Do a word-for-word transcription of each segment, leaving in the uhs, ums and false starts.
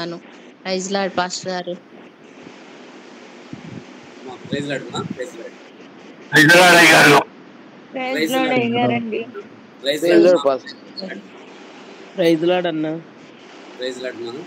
చేస్తాను. Praise Lord pastor గారు. Praise Lord మా ప్రైజ్ లార్డ్ ప్రైజ్ లార్డ్ అయ్యగారు. ప్రైజ్ లార్డ్ అయ్యగారండి. ప్రైజ్ ప్రైజ్ లార్డ్ లార్డ్ మా పాస్టర్. ప్రైజ్ లార్డ్ అన్న. ప్రైజ్ లార్డ్ మా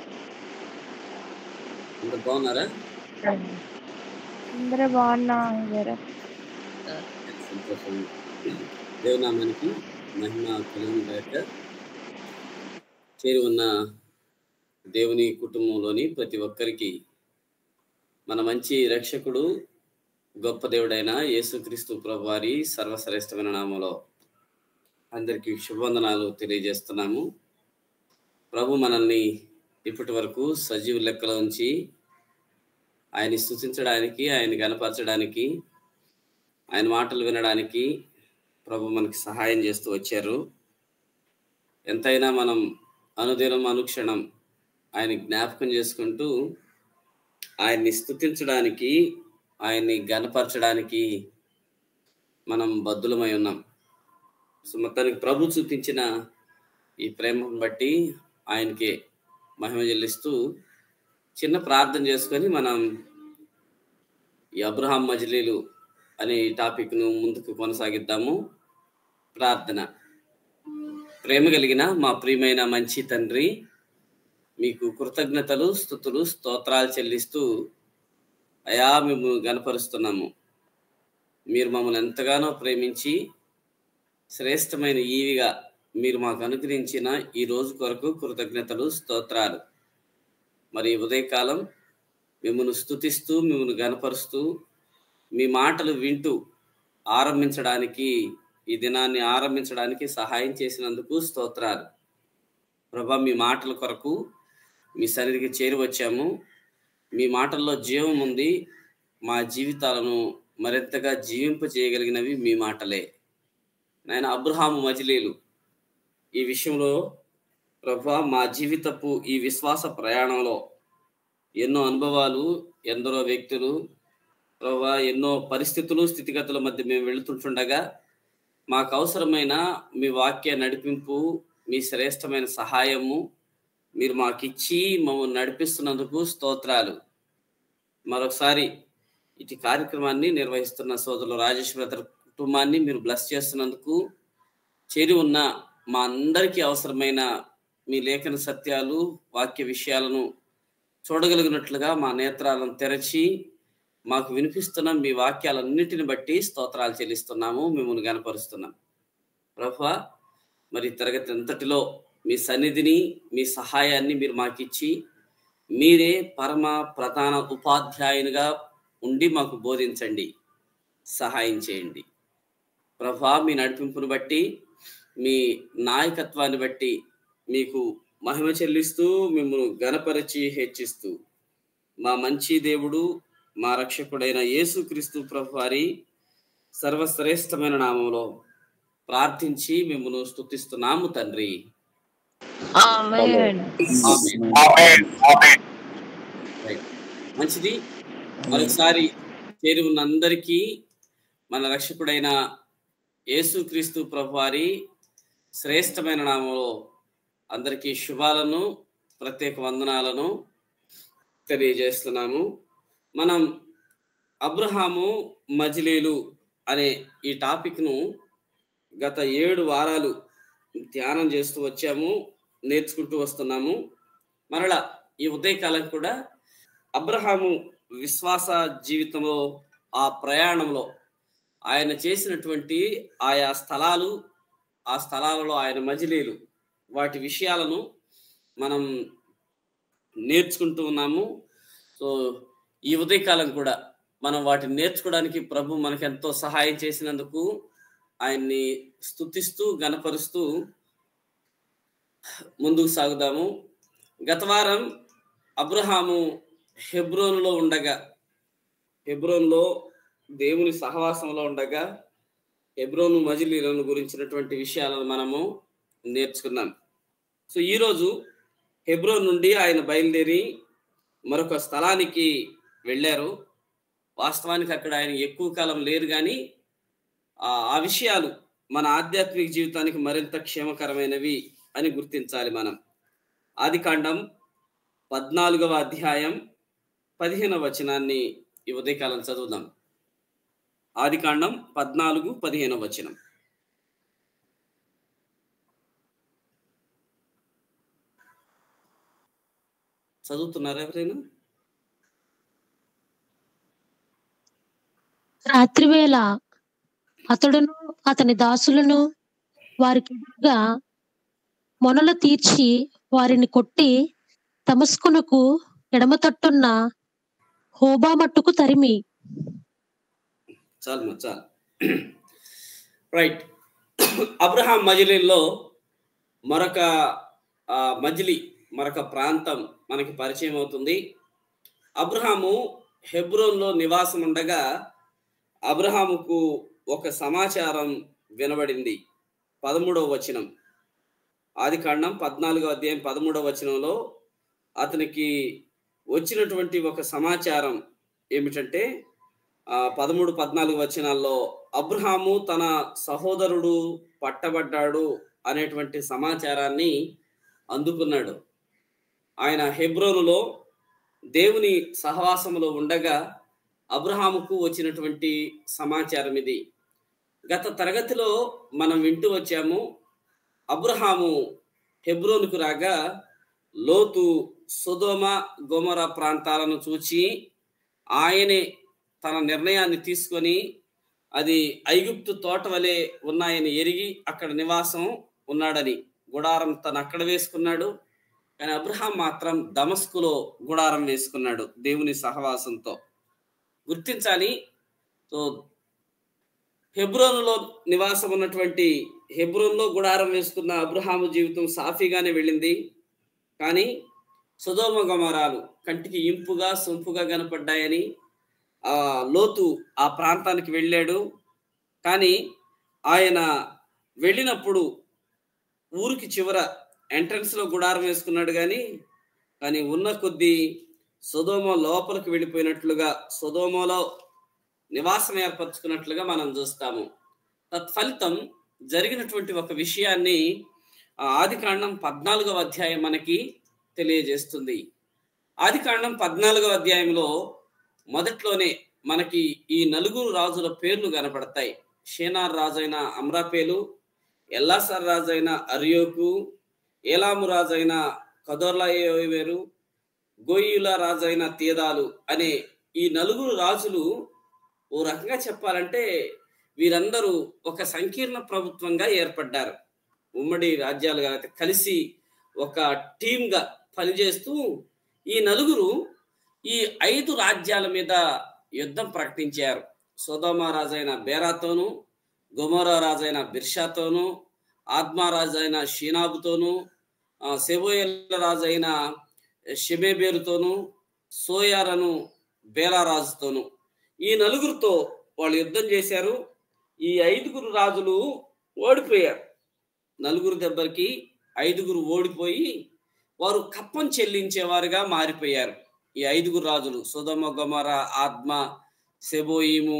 అందరూ బాగున్నారా? అందరూ బాగున్నా అయ్యగారు. సంతోషం. దేవునామానికి మహిమ కలుగును గాక. చేరి ఉన్న దేవుని కుటుంబంలోని ప్రతి ఒక్కరికి మన మంచి రక్షకుడు గొప్ప దేవుడైన యేసుక్రీస్తు ప్రభువారి సర్వశ్రేష్టమైన నామములో అందరికీ శుభవందనాలు తెలియజేస్తున్నాము. ప్రభు మనల్ని ఇప్పటి వరకు సజీవ లెక్కలో ఉంచి ఆయన్ని స్తుతించడానికి, ఆయన గణపరచడానికి, ఆయన మాటలు వినడానికి ప్రభు మనకి సహాయం చేస్తూ వచ్చారు. ఎంతైనా మనం అనుదినం అనుక్షణం ఆయన జ్ఞాపకం చేసుకుంటూ ఆయన్ని స్తుతించడానికి, ఆయన్ని గణపరచడానికి మనం బద్ధులమై ఉన్నాం. సో మొత్తానికి ప్రభు చూపించిన ఈ ప్రేమను బట్టి ఆయనకి మహిమ చెల్లిస్తూ చిన్న ప్రార్థన చేసుకొని మనం ఈ అబ్రహాం మజిలీలు అనే ఈ టాపిక్ను ముందుకు కొనసాగిద్దాము. ప్రార్థన. ప్రేమ కలిగిన మా ప్రియమైన మంచి తండ్రి, మీకు కృతజ్ఞతలు, స్తుతులు, స్తోత్రాలు చెల్లిస్తూ అయా మేము గణపరుస్తున్నాము. మీరు మమ్మల్ని ఎంతగానో ప్రేమించి శ్రేష్టమైన ఈవిగా మీరు మాకు అనుగ్రహించిన ఈ రోజు కొరకు కృతజ్ఞతలు, స్తోత్రాలు. మరి ఉదయకాలం మిమ్మల్ని స్తుతిస్తూ, మిమ్మల్ని గణపరుస్తూ, మీ మాటలు వింటూ ఆరంభించడానికి, ఈ దినాన్ని ఆరంభించడానికి సహాయం చేసినందుకు స్తోత్రాలు. ప్రభా, మీ మాటల కొరకు మీ సన్నిధికి చేరి వచ్చాము. మీ మాటల్లో జీవం ఉంది. మా జీవితాలను మరింతగా జీవింప చేయగలిగినవి మీ మాటలే. నాయన, అబ్రహాము మజిలీలు ఈ విషయంలో ప్రభా మా జీవితపు ఈ విశ్వాస ప్రయాణంలో ఎన్నో అనుభవాలు, ఎందరో వ్యక్తులు ప్రభా ఎన్నో పరిస్థితులు, స్థితిగతుల మధ్య మేము వెళుతుంటుండగా మాకు అవసరమైన మీ వాక్య నడిపింపు, మీ శ్రేష్టమైన సహాయము మీరు మాకిచ్చి మమ్మల్ని నడిపిస్తున్నందుకు స్తోత్రాలు. మరొకసారి ఇటు కార్యక్రమాన్ని నిర్వహిస్తున్న సోదరులు రాజేష్ బ్రదర్ కుటుంబాన్ని మీరు బ్లెస్ చేస్తున్నందుకు, చేరి ఉన్న మా అందరికీ అవసరమైన మీ లేఖన సత్యాలు, వాక్య విషయాలను చూడగలిగినట్లుగా మా నేత్రాలను తెరచి మాకు వినిపిస్తున్న మీ వాక్యాలన్నిటిని బట్టి స్తోత్రాలు చెల్లిస్తున్నాము, మిమ్మల్ని గణపరుస్తున్నాం. ప్రభువా, మరి తరగతి అంతటిలో మీ సన్నిధిని, మీ సహాయాన్ని మీరు మాకిచ్చి మీరే పరమ ప్రధాన ఉపాధ్యాయునిగా ఉండి మాకు బోధించండి, సహాయం చేయండి. ప్రభువా, మీ నడిపింపును బట్టి, మీ నాయకత్వాన్ని బట్టి మీకు మహిమ చెల్లిస్తూ, మిమ్మల్ని గణపరిచి హెచ్చిస్తూ మా మంచి దేవుడు, మా రక్షకుడైన యేసుక్రీస్తు ప్రభువారి సర్వశ్రేష్టమైన నామంలో ప్రార్థించి మిమ్మల్ని స్తుతిస్తున్నాము తండ్రి. ఆమేన్. మంచిది. మరొకసారి చేరి ఉన్న అందరికీ మన రక్షకుడైన యేసుక్రీస్తు ప్రభువారి శ్రేష్టమైన నామంలో అందరికీ శుభాలను, ప్రత్యేక వందనాలను తెలియజేస్తున్నాము. మనం అబ్రహాము మజిలీలు అనే ఈ టాపిక్ను గత ఏడు వారాలు ధ్యానం చేస్తూ వచ్చాము, నేర్చుకుంటూ వస్తున్నాము. మరలా ఈ ఉదయకాలం కూడా అబ్రహాము విశ్వాస జీవితంలో, ఆ ప్రయాణంలో ఆయన చేసినటువంటి ఆయా స్థలాలు, ఆ స్థలాలలో ఆయన మజిలీలు, వాటి విషయాలను మనం నేర్చుకుంటూ ఉన్నాము. సో ఈ ఉదయకాలం కూడా మనం వాటిని నేర్చుకోవడానికి ప్రభు మనకు ఎంతో సహాయం చేసినందుకు ఆయన్ని స్తుతిస్తూ, గణపరుస్తూ ముందుకు సాగుదాము. గత వారం అబ్రహాము హెబ్రోనులో ఉండగా, హెబ్రోన్లో దేవుని సహవాసంలో ఉండగా హెబ్రోను మజిలీలను గురించినటువంటి విషయాలను మనము నేర్చుకున్నాం. సో ఈరోజు హెబ్రోన్ నుండి ఆయన బయలుదేరి మరొక స్థలానికి వెళ్ళారు. వాస్తవానికి అక్కడ ఆయన ఎక్కువ కాలం లేరు, కానీ ఆ విషయాలు మన ఆధ్యాత్మిక జీవితానికి మరింత క్షేమకరమైనవి అని గుర్తించాలి మనం. ఆదికాండం పద్నాలుగవ అధ్యాయం పదిహేనవ వచనాన్ని ఈ ఉదయకాలం చదువుదాం. ఆదికాండం పద్నాలుగు పదిహేనవ వచనం. చదువుతున్నారా ఎవరైనా? రాత్రివేళ అతడును అతని దాసులను వారికి ఎదురుగా మొనలు తీర్చి వారిని కొట్టి తమస్కునకు ఎడమ తట్టున్న హోబా మట్టుకు తరిమి. చాలు చాలు రైట్. అబ్రహాం మజిలీలో మరొక మజిలీ మరొక ప్రాంతం మనకి పరిచయం అవుతుంది. అబ్రహాము హెబ్రోన్లో నివాసం ఉండగా అబ్రహాముకు ఒక సమాచారం వినబడింది. పదమూడవ వచనం, ఆదికాండం పద్నాలుగో అధ్యాయం పదమూడవ వచనంలో అతనికి వచ్చినటువంటి ఒక సమాచారం ఏమిటంటే పదమూడు పద్నాలుగు వచనాల్లో అబ్రహాము తన సహోదరుడు పట్టబడ్డాడు అనేటువంటి సమాచారాన్ని అందుకున్నాడు. ఆయన హెబ్రోనులో దేవుని సహవాసములో ఉండగా అబ్రహాముకు వచ్చినటువంటి సమాచారం ఇది. గత తరగతిలో మనం వింటూ వచ్చాము, అబ్రహాము హెబ్రోనుకు రాగా లోతు సొదొమ గొమొర ప్రాంతాలను చూచి ఆయనే తన నిర్ణయాన్ని తీసుకొని అది ఐగుప్తు తోట వలె ఉన్నాయని ఎరిగి అక్కడ నివాసం ఉన్నాడని గుడారం తను అక్కడ వేసుకున్నాడు. కానీ అబ్రహాం మాత్రం దమస్కులో గుడారం వేసుకున్నాడు దేవుని సహవాసంతో. గుర్తించాలి. సో హెబ్రోనులో నివాసం ఉన్నటువంటి హెబ్రోన్లో గుడారం వేసుకున్న అబ్రహాము జీవితం సాఫీగానే వెళ్ళింది. కానీ సొదొమ గొమొరాలు కంటికి ఇంపుగా సొంపుగా కనపడ్డాయని ఆ లోతు ఆ ప్రాంతానికి వెళ్ళాడు. కానీ ఆయన వెళ్ళినప్పుడు ఊరికి చివర ఎంట్రన్స్ లో గుడారం వేసుకున్నాడు. కానీ కానీ ఉన్న కొద్దీ సొదొమ లోపలికి వెళ్ళిపోయినట్లుగా సొదొమలో నివాసం ఏర్పరచుకున్నట్లుగా మనం చూస్తాము. తత్ఫలితం జరిగినటువంటి ఒక విషయాన్ని ఆదికాండం పద్నాలుగవ అధ్యాయం మనకి తెలియజేస్తుంది. ఆదికాండం పద్నాలుగవ అధ్యాయంలో మొదట్లోనే మనకి ఈ నలుగురు రాజుల పేర్లు కనపడతాయి. షేనార్ రాజైన అమ్రాపేలు, ఎల్లాసార్ రాజైన అర్యోకు, ఏలాము రాజైన కదొర్లాయోవేరు, గోయిల రాజైన తీదాలు అనే ఈ నలుగురు రాజులు ఓ రకంగా చెప్పాలంటే వీరందరూ ఒక సంకీర్ణ ప్రభుత్వంగా ఏర్పడ్డారు. ఉమ్మడి రాజ్యాలుగా కలిసి ఒక టీమ్గా పనిచేస్తూ ఈ నలుగురు ఈ ఐదు రాజ్యాల మీద యుద్ధం ప్రకటించారు. సొదొమ రాజైన బేరాతోను, గొమొరా రాజైన బిర్షాతోను, ఆద్మా రాజైన షీనాబుతోను, సెబోయల్ రాజైన షెబేబేరుతోను, సోయారను బేలారాజుతోను ఈ నలుగురితో వాళ్ళు యుద్ధం చేశారు. ఈ ఐదుగురు రాజులు ఓడిపోయారు. నలుగురు దెబ్బకి ఐదుగురు ఓడిపోయి వారు కప్పం చెల్లించేవారుగా మారిపోయారు. ఈ ఐదుగురు రాజులు సొదొమ గొమొరా, ఆద్మా, సెబోయిము,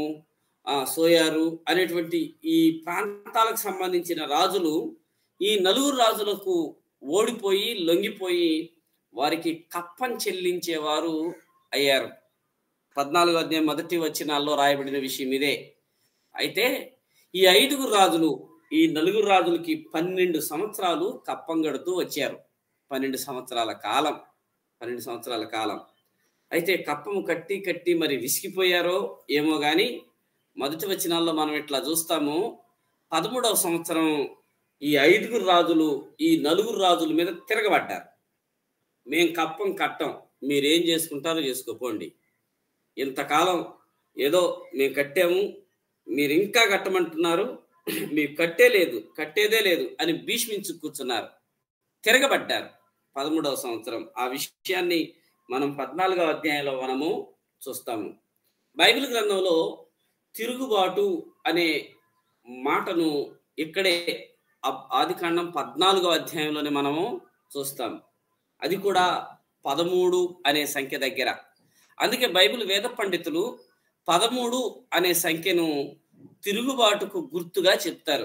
సోయారు అనేటువంటి ఈ ప్రాంతాలకు సంబంధించిన రాజులు ఈ నలుగురు రాజులకు ఓడిపోయి లొంగిపోయి వారికి కప్పం చెల్లించేవారు అయ్యారు. పద్నాలుగో అధ్యాయం మొదటి వచనాల్లో రాయబడిన విషయం ఇదే. అయితే ఈ ఐదుగురు రాజులు ఈ నలుగురు రాజులకి పన్నెండు సంవత్సరాలు కప్పం గడుతూ వచ్చారు. పన్నెండు సంవత్సరాల కాలం పన్నెండు సంవత్సరాల కాలం అయితే కప్పము కట్టి కట్టి మరి విసిగిపోయారో ఏమో కానీ మొదటి వచనాల్లో మనం ఇట్లా చూస్తాము. పదమూడవ సంవత్సరం ఈ ఐదుగురు రాజులు ఈ నలుగురు రాజుల మీద తిరగబడ్డారు. మేం కప్పం కట్టం, మీరేం చేసుకుంటారో చేసుకోపోండి, ఇంతకాలం ఏదో మేము కట్టాము, మీరు ఇంకా కట్టమంటున్నారు, మీరు కట్టే లేదు కట్టేదే లేదు అని భీష్మించు కూర్చున్నారు. తిరగబడ్డారు పదమూడవ సంవత్సరం. ఆ విషయాన్ని మనం పద్నాలుగవ అధ్యాయంలో మనము చూస్తాము. బైబిల్ గ్రంథంలో తిరుగుబాటు అనే మాటను ఇక్కడే ఆదికాండం పద్నాలుగవ అధ్యాయంలోనే మనము చూస్తాం. అది కూడా పదమూడు అనే సంఖ్య దగ్గర. అందుకే బైబిల్ వేద పండితులు పదమూడు అనే సంఖ్యను తిరుగుబాటుకు గుర్తుగా చెప్తారు.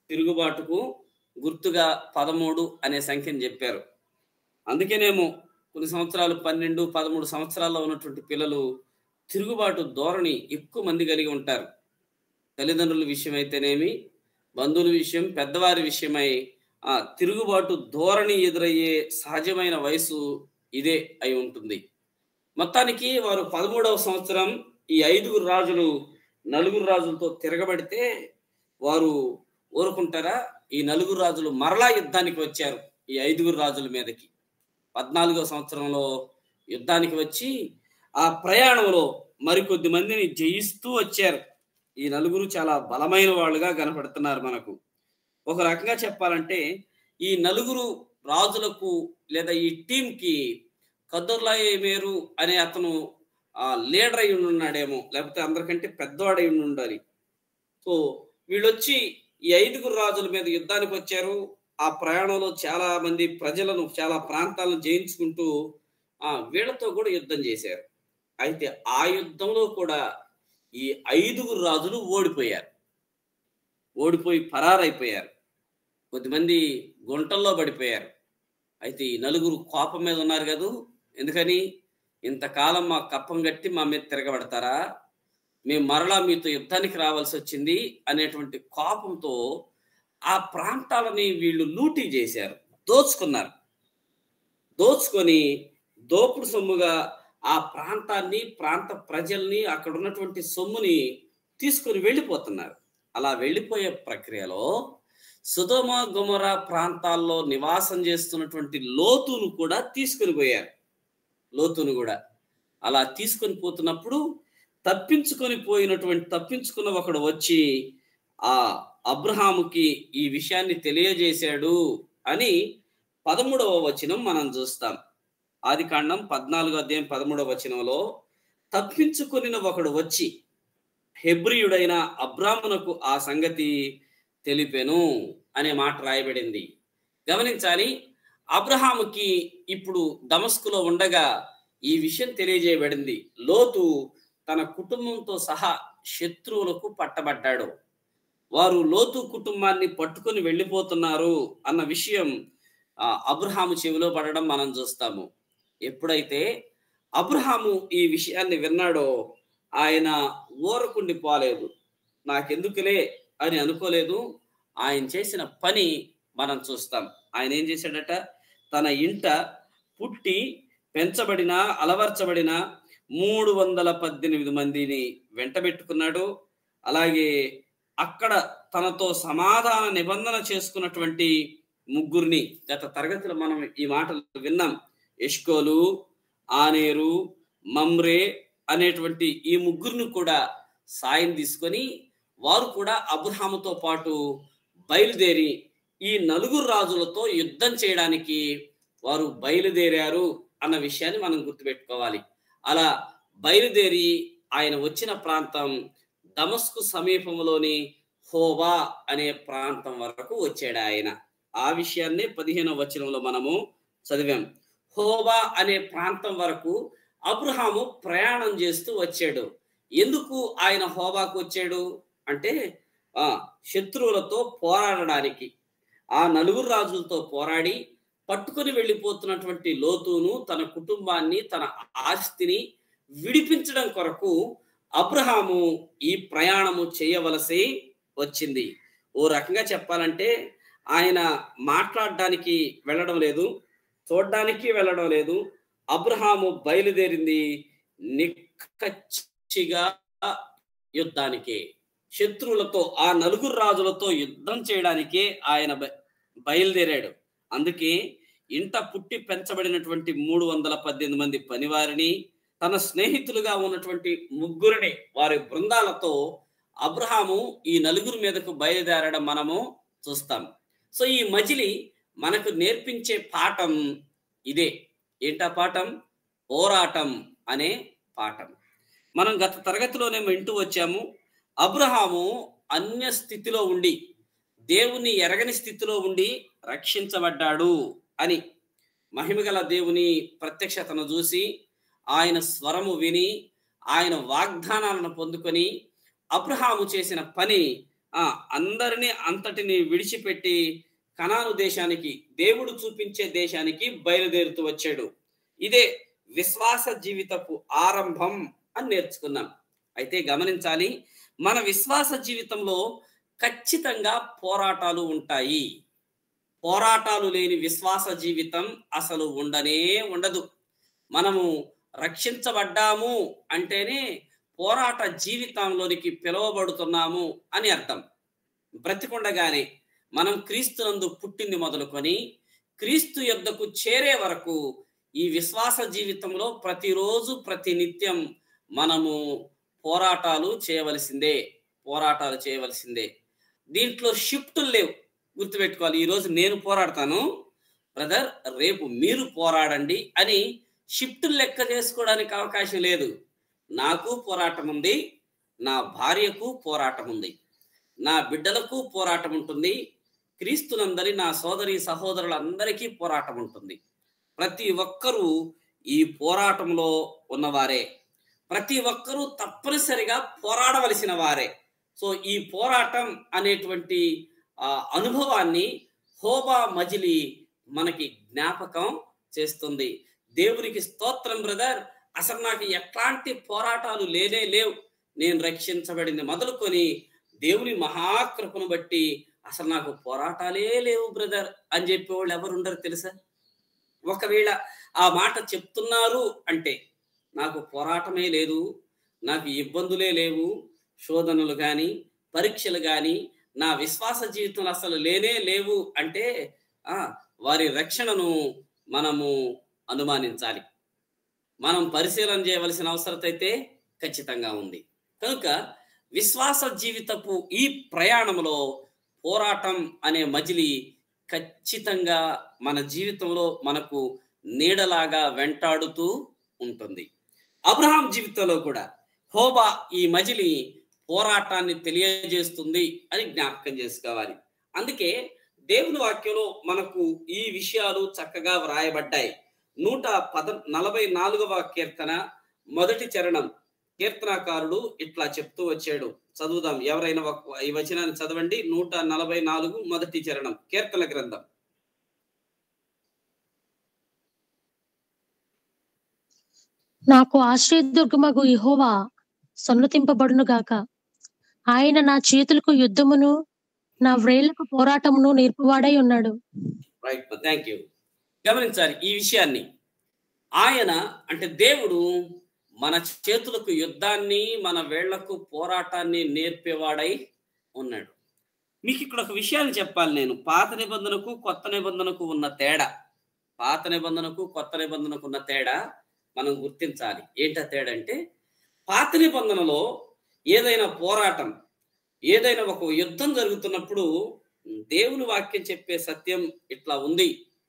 తిరుగుబాటుకు గుర్తుగా పదమూడు అనే సంఖ్యను చెప్పారు. అందుకేనేమో కొన్ని సంవత్సరాలు పన్నెండు పదమూడు సంవత్సరాల్లో ఉన్నటువంటి పిల్లలు తిరుగుబాటు ధోరణి ఎక్కువ మంది కలిగి ఉంటారు. తల్లిదండ్రుల విషయం అయితేనేమి, బంధువుల విషయం, పెద్దవారి విషయమై ఆ తిరుగుబాటు ధోరణి ఎదురయ్యే సహజమైన వయసు ఇదే అయి ఉంటుంది. మొత్తానికి వారు పదమూడవ సంవత్సరం ఈ ఐదుగురు రాజులు నలుగురు రాజులతో తిరగబడితే వారు ఊరుకుంటారా? ఈ నలుగురు రాజులు మరలా యుద్ధానికి వచ్చారు ఈ ఐదుగురు రాజుల మీదకి. పద్నాలుగో సంవత్సరంలో యుద్ధానికి వచ్చి ఆ ప్రయాణంలో మరికొద్ది మందిని జయిస్తూ వచ్చారు. ఈ నలుగురు చాలా బలమైన వాళ్ళుగా కనపడుతున్నారు మనకు. ఒక రకంగా చెప్పాలంటే ఈ నలుగురు రాజులకు లేదా ఈ టీంకి కదొర్లాయేమేరు అనే అతను ఆ లీడర్ అయి ఉన్నాడేమో, లేకపోతే అందరికంటే పెద్దవాడై ఉండాలి. సో వీళ్ళొచ్చి ఈ ఐదుగురు రాజుల మీద యుద్ధానికి వచ్చారు. ఆ ప్రయాణంలో చాలా మంది ప్రజలను, చాలా ప్రాంతాలను జయించుకుంటూ ఆ వీళ్ళతో కూడా యుద్ధం చేశారు. అయితే ఆ యుద్ధంలో కూడా ఈ ఐదుగురు రాజులు ఓడిపోయారు. ఓడిపోయి పరారైపోయారు. కొద్దిమంది గుంటల్లో పడిపోయారు. అయితే ఈ నలుగురు కోపం మీద ఉన్నారు కదా. ఎందుకని? ఇంతకాలం మా కప్పం కట్టి మా మీద తిరగబడతారా, మేము మరలా మీతో యుద్ధానికి రావాల్సి వచ్చింది అనేటువంటి కోపంతో ఆ ప్రాంతాలని వీళ్ళు లూటీ చేశారు, దోచుకున్నారు. దోచుకొని దోపుడు సొమ్ముగా ఆ ప్రాంతాన్ని, ప్రాంత ప్రజల్ని, అక్కడ ఉన్నటువంటి సొమ్ముని తీసుకొని వెళ్ళిపోతున్నారు. అలా వెళ్ళిపోయే ప్రక్రియలో సొదొమ గొమొర్రా ప్రాంతాల్లో నివాసం చేస్తున్నటువంటి లోతును కూడా తీసుకొని పోయారు. లోతును కూడా అలా తీసుకొని పోతున్నప్పుడు తప్పించుకొని పోయినటువంటి తప్పించుకున్న ఒకడు వచ్చి ఆ అబ్రహాముకి ఈ విషయాన్ని తెలియజేశాడు అని పదమూడవ వచనం మనం చూస్తాం. ఆది కాండం పద్నాలుగో అధ్యాయం పదమూడవ వచనంలో తప్పించుకొనిన ఒకడు వచ్చి హెబ్రీయుడైన అబ్రామునకు ఆ సంగతి తెలిపెను అనే మాట రాయబడింది. గమనించాలి, అబ్రహాముకి ఇప్పుడు దమస్కులో ఉండగా ఈ విషయం తెలియజేయబడింది. లోతు తన కుటుంబంతో సహా శత్రువులకు పట్టబడ్డాడు. వారు లోతు కుటుంబాన్ని పట్టుకొని వెళ్ళిపోతున్నారు అన్న విషయం అబ్రహాము చెవిలో పడడం మనం చూస్తాము. ఎప్పుడైతే అబ్రహాము ఈ విషయాన్ని విన్నాడో ఆయన ఊరకుండి పోలేదు. నాకెందుకులే అని అనుకోలేదు. ఆయన చేసిన పని మనం చూస్తాం. ఆయన ఏం చేశాడట? తన ఇంట పుట్టి పెంచబడిన, అలవర్చబడిన మూడు వందల పద్దెనిమిది మందిని వెంటబెట్టుకున్నాడు. అలాగే అక్కడ తనతో సమాధాన నిబంధన చేసుకున్నటువంటి ముగ్గురిని, గత తరగతిలో మనం ఈ మాటలు విన్నాం. ఎష్కోలు, ఆనేరు, మమ్రే అనేటువంటి ఈ ముగ్గురిని కూడా సాయం తీసుకొని వారు కూడా అబ్రహాముతో పాటు బయలుదేరి ఈ నలుగురు రాజులతో యుద్ధం చేయడానికి వారు బయలుదేరారు అన్న విషయాన్ని మనం గుర్తుపెట్టుకోవాలి. అలా బయలుదేరి ఆయన వచ్చిన ప్రాంతం దమస్కు సమీపంలోని హోవా అనే ప్రాంతం వరకు వచ్చాడు ఆయన. ఆ విషయాన్ని పదిహేనవ వచనంలో మనము చదివాం. హోవా అనే ప్రాంతం వరకు అబ్రహాము ప్రయాణం చేస్తూ వచ్చాడు. ఎందుకు ఆయన హోవాకు వచ్చాడు అంటే ఆ శత్రువులతో పోరాడడానికి. ఆ నలుగురు రాజులతో పోరాడి పట్టుకొని వెళ్ళిపోతున్నటువంటి లోతును, తన కుటుంబాన్ని, తన ఆస్తిని విడిపించడం కొరకు అబ్రహాము ఈ ప్రయాణము చేయవలసి వచ్చింది. ఓ రకంగా చెప్పాలంటే ఆయన మాట్లాడడానికి వెళ్ళడం లేదు, చూడడానికి వెళ్ళడం లేదు. అబ్రహాము బయలుదేరింది నిక్కచ్చిగా యుద్ధానికే, శత్రువులతో, ఆ నలుగురు రాజులతో యుద్ధం చేయడానికే ఆయన బయలుదేరాడు. అందుకే ఇంట పుట్టి పెంచబడినటువంటి మూడు వందల పద్దెనిమిది మంది పనివారిని, తన స్నేహితులుగా ఉన్నటువంటి ముగ్గురిని, వారి బృందాలతో అబ్రహాము ఈ నలుగురు మీదకు బయలుదేరడం మనము చూస్తాం. సో ఈ మజిలీ మనకు నేర్పించే పాఠం ఇదే. ఏంటా పాఠం? పోరాటం అనే పాఠం. మనం గత తరగతిలోనే వింటూ వచ్చాము. అబ్రహాము అన్య స్థితిలో ఉండి, దేవుని ఎరగని స్థితిలో ఉండి రక్షించబడ్డాడు అని. మహిమగల దేవుని ప్రత్యక్షతను చూసి, ఆయన స్వరము విని, ఆయన వాగ్దానాలను పొందుకొని అబ్రహాము చేసిన పని ఆ అందరినీ అంతటిని విడిచిపెట్టి కనాను దేశానికి, దేవుడు చూపించే దేశానికి బయలుదేరుతూ వచ్చాడు. ఇదే విశ్వాస జీవితపు ఆరంభం అని నేర్చుకున్నాం. అయితే గమనించాలి, మన విశ్వాస జీవితంలో ఖచ్చితంగా పోరాటాలు ఉంటాయి. పోరాటాలు లేని విశ్వాస జీవితం అసలు ఉండనే ఉండదు. మనము రక్షించబడ్డాము అంటేనే పోరాట జీవితంలోనికి పిలువబడుతున్నాము అని అర్థం. బ్రతికుండగానే మనం క్రీస్తునందు పుట్టింది మొదలుకొని క్రీస్తు యొద్దకు చేరే వరకు ఈ విశ్వాస జీవితంలో ప్రతిరోజు ప్రతి నిత్యం మనము పోరాటాలు చేయవలసిందే పోరాటాలు చేయవలసిందే దీంట్లో షిఫ్టులు లేవు. గుర్తుపెట్టుకోవాలి, ఈరోజు నేను పోరాడతాను బ్రదర్, రేపు మీరు పోరాడండి అని షిఫ్టులు లెక్క చేసుకోవడానికి అవకాశం లేదు. నాకు పోరాటం ఉంది, నా భార్యకు పోరాటం ఉంది, నా బిడ్డలకు పోరాటం ఉంటుంది, క్రీస్తునందరి నా సోదరి సహోదరులందరికీ పోరాటం ఉంటుంది. ప్రతి ఒక్కరూ ఈ పోరాటంలో ఉన్నవారే, ప్రతి ఒక్కరూ తప్పనిసరిగా పోరాడవలసిన వారే. సో ఈ పోరాటం అనేటువంటి ఆ అనుభవాన్ని హోబా మజిలీ మనకి జ్ఞాపకం చేస్తుంది. దేవునికి స్తోత్రం బ్రదర్, అసలు నాకు ఎట్లాంటి పోరాటాలు లేనే లేవు, నేను రక్షించబడింది మొదలుకొని దేవుని మహాకృపను బట్టి అసలు నాకు పోరాటాలే లేవు బ్రదర్ అని చెప్పేవాళ్ళు ఎవరు ఉండరు తెలుసా? ఒకవేళ ఆ మాట చెప్తున్నారు అంటే నాకు పోరాటమే లేదు, నాకు ఇబ్బందులే లేవు, శోధనలు కానీ పరీక్షలు కానీ నా విశ్వాస జీవితంలో అసలు లేనే లేవు అంటే ఆ వారి రక్షణను మనము అనుమానించాలి. మనం పరిశీలన చేయవలసిన అవసరం అయితే ఖచ్చితంగా ఉంది. కనుక విశ్వాస జీవితపు ఈ ప్రయాణంలో పోరాటం అనే మజిలీ ఖచ్చితంగా మన జీవితంలో మనకు నీడలాగా వెంటాడుతూ ఉంటుంది. అబ్రహాం జీవితంలో కూడా హోబా ఈ మజిలీ పోరాటాన్ని తెలియజేస్తుంది అని జ్ఞాపకం చేసుకోవాలి. అందుకే దేవుని వాక్యంలో మనకు ఈ విషయాలు చక్కగా వ్రాయబడ్డాయి. నూట పద నలభై నాలుగవ కీర్తన మొదటి చరణం కీర్తనాకారుడు ఇట్లా చెప్తూ వచ్చాడు. చదువుదాం, ఎవరైనా ఈ వచనాన్ని చదవండి. నూట నలభై నాలుగు మొదటి చరణం కీర్తన గ్రంథం. నాకు ఆశ్రయదుర్గమగు యెహోవా సన్నతింపబడును గాక. ఆయన నా చేతులకు యుద్ధమును నా వ్రేళ్లకు పోరాటమును నేర్పువాడై ఉన్నాడు. Right, thank you. గమనించాలి ఈ విషయాన్ని. ఆయన అంటే దేవుడు మన చేతులకు యుద్ధాన్ని మన వేళ్లకు పోరాటాన్ని నేర్పేవాడై ఉన్నాడు. మీకు ఇక్కడ ఒక విషయాన్ని చెప్పాలి నేను. పాత నిబంధనకు కొత్త నిబంధనకు ఉన్న తేడా పాత నిబంధనకు కొత్త నిబంధనకు ఉన్న తేడా మనం గుర్తించాలి. ఏంటా తేడా అంటే, పాత నిబంధనలో ఏదైనా పోరాటం, ఏదైనా ఒక యుద్ధం జరుగుతున్నప్పుడు దేవుని వాక్యం చెప్పే సత్యం ఇట్లా ఉంది,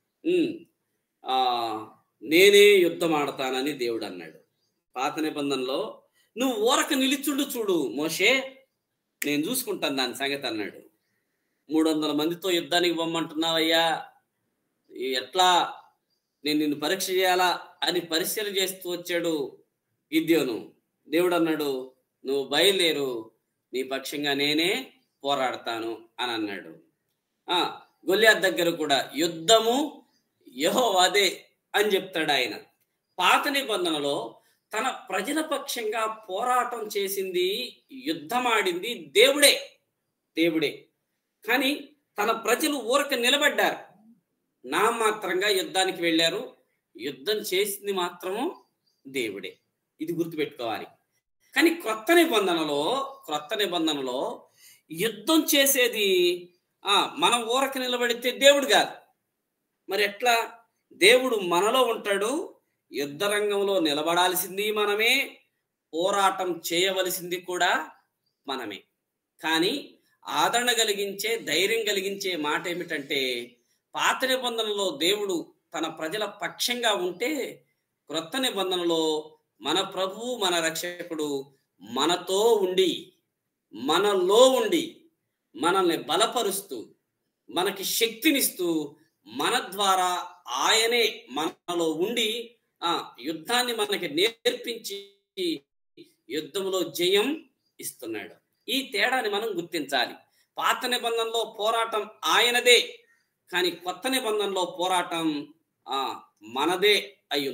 ఆ నేనే యుద్ధం ఆడతానని దేవుడు అన్నాడు. పాత నిబంధనలో నువ్వు ఊరక నిలిచుండు చూడు మోషే, నేను చూసుకుంటాను దాని సంగతి అన్నాడు. మూడు వందల మందితో యుద్ధానికి పొమ్మంటున్నావయ్యా, ఎట్లా నేను నిన్ను పరీక్ష చేయాలా అని పరిశీలన చేస్తూ వచ్చాడు గిద్యోను. దేవుడు అన్నాడు, నువ్వు బయలుదేరు, నీ పక్షంగా నేనే పోరాడతాను అని అన్నాడు. ఆ గొల్యాత్ దగ్గర కూడా యుద్ధము యెహోవాదే అని చెప్తాడు ఆయన. పాత నిబంధనలో తన ప్రజల పక్షంగా పోరాటం చేసింది, యుద్ధమాడింది దేవుడే దేవుడే కానీ తన ప్రజలు ఊరక నిలబడ్డారు, నా మాత్రంగా యుద్ధానికి వెళ్ళారు, యుద్ధం చేసింది మాత్రము దేవుడే. ఇది గుర్తుపెట్టుకోవాలి. కానీ క్రొత్త నిబంధనలో క్రొత్త నిబంధనలో యుద్ధం చేసేది ఆ మనం ఊరక నిలబడితే దేవుడు కాదు. మరి ఎట్లా? దేవుడు మనలో ఉంటాడు, యుద్ధ రంగంలో నిలబడాల్సింది మనమే, పోరాటం చేయవలసింది కూడా మనమే. కానీ ఆదరణ కలిగించే, ధైర్యం కలిగించే మాట ఏమిటంటే, పాత నిబంధనలో దేవుడు తన ప్రజల పక్షంగా ఉంటే, క్రొత్త నిబంధనలో మన ప్రభువు మన రక్షకుడు మనతో ఉండి, మనలో ఉండి, మనల్ని బలపరుస్తూ, మనకి శక్తినిస్తూ, మన ద్వారా ఆయనే మనలో ఉండి ఆ యుద్ధాన్ని మనకి నేర్పించి యుద్ధంలో జయం ఇస్తున్నాడు. ఈ తేడాని మనం గుర్తించాలి. పాత నిబంధనలో పోరాటం ఆయనదే, కానీ కొత్త నిబంధనలో పోరాటం ఆ మనదే అయ్యింది.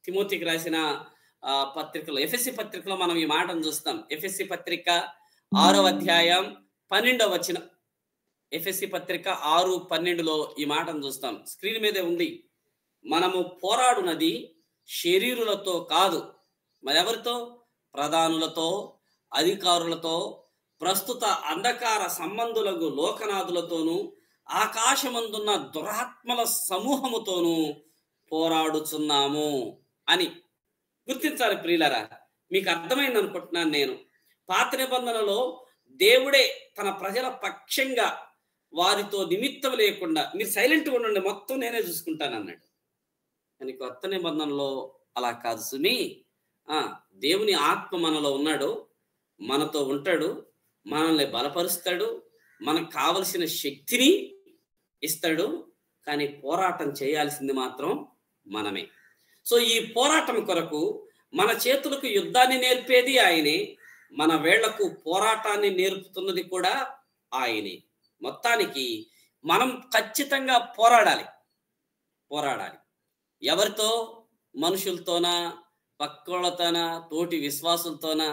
తిమోతికి రాసిన ఆ పత్రికలో ఎఫెస్సి పత్రికలో మనం ఈ మాటను చూస్తాం. ఎఫెస్సి పత్రిక ఆరో అధ్యాయం పన్నెండవ వచనం. ఎఫెస్సి పత్రిక ఆరు పన్నెండులో ఈ మాటను చూస్తాం. స్క్రీన్ మీదే ఉంది. మనము పోరాడునది శరీరులతో కాదు, మరెవరితో? ప్రధానులతో, అధికారులతో, ప్రస్తుత అంధకార సంబంధులకు లోకనాథులతోనూ, ఆకాశమందున్న దురాత్మల సమూహముతోనూ పోరాడుచున్నాము అని గుర్తించాలి ప్రియులారా. మీకు అర్థమైంది అనుకుంటున్నాను నేను. పాత నిబంధనలో దేవుడే తన ప్రజల పక్షంగా వారితో నిమిత్తం లేకుండా మీరు సైలెంట్గా ఉండండి, మొత్తం నేనే చూసుకుంటాను అన్నాడు. కానీ కొత్త నిబంధనలో అలా కాదు సుమి. ఆ దేవుని ఆత్మ మనలో ఉన్నాడు, మనతో ఉంటాడు, మనల్ని బలపరుస్తాడు, మనకు కావలసిన శక్తిని ఇస్తాడు. కానీ పోరాటం చేయాల్సింది మాత్రం మనమే. సో ఈ పోరాటం కొరకు మన చేతులకు యుద్ధాన్ని నేర్పేది ఆయనే, మన వేళ్లకు పోరాటాన్ని నేర్పుతున్నది కూడా ఆయనే. మొత్తానికి మనం ఖచ్చితంగా పోరాడాలి పోరాడాలి ఎవరితో? మనుషులతోనా, పక్కోళ్ళతోనా, తోటి విశ్వాసులతోనా?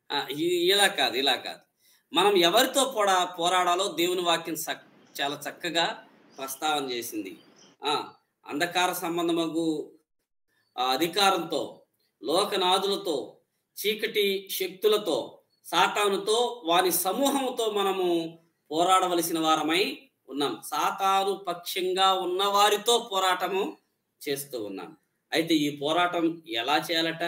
ఇలా కాదు ఇలా కాదు మనం ఎవరితో పోరా పోరాడాలో దేవుని వాక్యం చాలా చక్కగా ప్రస్తావన చేసింది. ఆ అంధకార సంబంధమగు అధికారంతో, లోకనాథులతో, చీకటి శక్తులతో, సాతానుతో, వారి సమూహంతో మనము పోరాడవలసిన వారమై ఉన్నాం. సాతాను పక్షంగా ఉన్న వారితో పోరాటము చేస్తూ ఉన్నాం. అయితే ఈ పోరాటం ఎలా చేయాలట?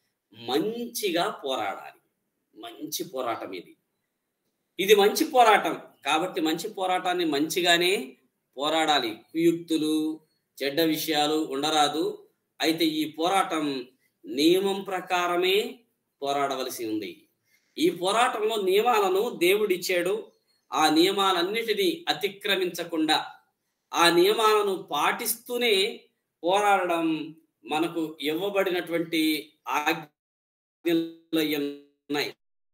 మంచిగా పోరాడాలి. మంచి పోరాటం ఇది ఇది మంచి పోరాటం కాబట్టి మంచి పోరాటాన్ని మంచిగానే పోరాడాలి. కుయుక్తులు, చెడ్డ విషయాలు ఉండరాదు. అయితే ఈ పోరాటం నియమం ప్రకారమే పోరాడవలసి ఉంది. ఈ పోరాటంలో నియమాలను దేవుడిచ్చాడు. ఆ నియమాలన్నిటినీ అతిక్రమించకుండా ఆ నియమాలను పాటిస్తూనే పోరాడడం మనకు ఇవ్వబడినటువంటి ఆజ్ఞలు.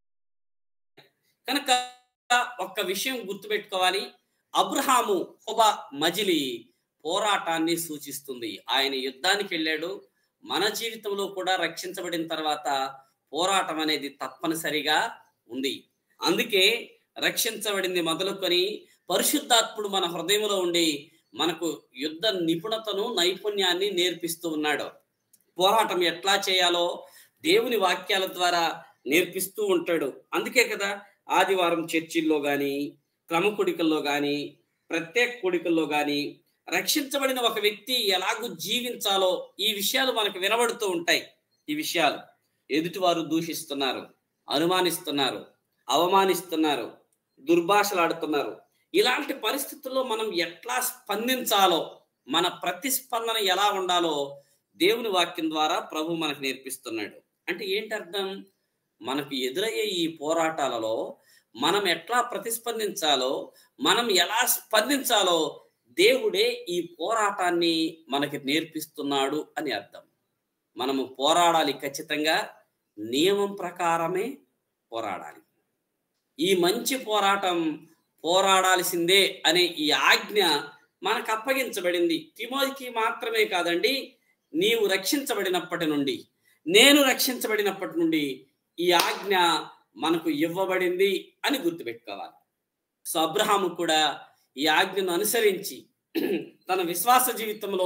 కనుక ఒక్క విషయం గుర్తుపెట్టుకోవాలి. అబ్రహాము హోబా మజిలీ పోరాటాన్ని సూచిస్తుంది. ఆయన యుద్ధానికి వెళ్ళాడు. మన జీవితంలో కూడా రక్షించబడిన తర్వాత పోరాటం అనేది తప్పనిసరిగా ఉంది. అందుకే రక్షించబడింది మొదలుకొని పరిశుద్ధాత్ముడు మన హృదయంలో ఉండి మనకు యుద్ధ నిపుణతను, నైపుణ్యాన్ని నేర్పిస్తూ ఉన్నాడు. పోరాటం ఎట్లా చేయాలో దేవుని వాక్యాల ద్వారా నేర్పిస్తూ ఉంటాడు. అందుకే కదా ఆదివారం చర్చిల్లో కానీ, క్రమకుడికల్లో కానీ, ప్రత్యేక కుడికల్లో కానీ రక్షించబడిన ఒక వ్యక్తి ఎలాగూ జీవించాలో ఈ విషయాలు మనకు వినబడుతూ ఉంటాయి. ఈ విషయాలు ఎదుటివారు దూషిస్తున్నారు, అనుమానిస్తున్నారు, అవమానిస్తున్నారు, దుర్భాషలాడుతున్నారు. ఇలాంటి పరిస్థితుల్లో మనం ఎట్లా స్పందించాలో, మన ప్రతిస్పందన ఎలా ఉండాలో దేవుని వాక్యం ద్వారా ప్రభు మనకు నేర్పిస్తున్నాడు. అంటే ఏంటి అర్థం? మనకు ఎదురయ్యే ఈ పోరాటాలలో మనం ఎట్లా ప్రతిస్పందించాలో, మనం ఎలా స్పందించాలో దేవుడే ఈ పోరాటాన్ని మనకి నేర్పిస్తున్నాడు అని అర్థం. మనము పోరాడాలి, ఖచ్చితంగా నియమం ప్రకారమే పోరాడాలి. ఈ మంచి పోరాటం పోరాడాల్సిందే అనే ఈ ఆజ్ఞ మనకు అప్పగించబడింది. తిమోతికి మాత్రమే కాదండి, నీవు రక్షించబడినప్పటి నుండి, నేను రక్షించబడినప్పటి నుండి ఈ ఆజ్ఞ మనకు ఇవ్వబడింది అని గుర్తుపెట్టుకోవాలి. సో అబ్రహాము కూడా ఈ ఆజ్ఞను అనుసరించి తన విశ్వాస జీవితంలో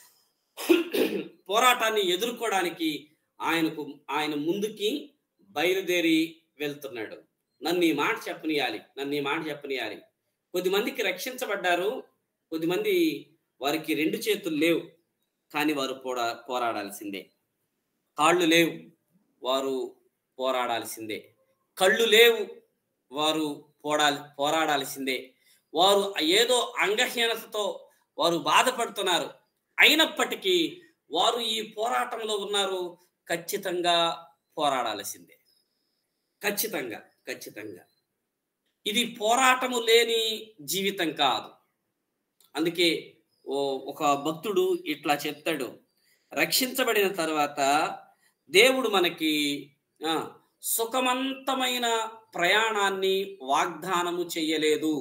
పోరాటాన్ని ఎదుర్కోవడానికి ఆయనకు ఆయన ముందుకి బయలుదేరి వెళ్తున్నాడు. నన్ను ఈ మాట చెప్పనియాలి నన్ను ఈ మాట చెప్పనియాలి కొద్దిమందికి రక్షించబడ్డారు, కొద్దిమంది వారికి రెండు చేతులు లేవు, కానీ వారు పోరా పోరాడాల్సిందే. కాళ్ళు లేవు, వారు పోరాడాల్సిందే. కళ్ళు లేవు, వారు పోరాలి పోరాడాల్సిందే. వారు ఏదో అంగహీనతతో వారు బాధపడుతున్నారు, అయినప్పటికీ వారు ఈ పోరాటంలో ఉన్నారు. ఖచ్చితంగా పోరాడాల్సిందే. ఖచ్చితంగా ఖచ్చితంగా ఇది పోరాటము లేని జీవితం కాదు. అందుకే ఓ ఒక భక్తుడు ఇట్లా చెప్తాడు, రక్షించబడిన తర్వాత దేవుడు మనకి ఆ సుఖవంతమైన ప్రయాణాన్ని వాగ్దానము చెయ్యలేదు.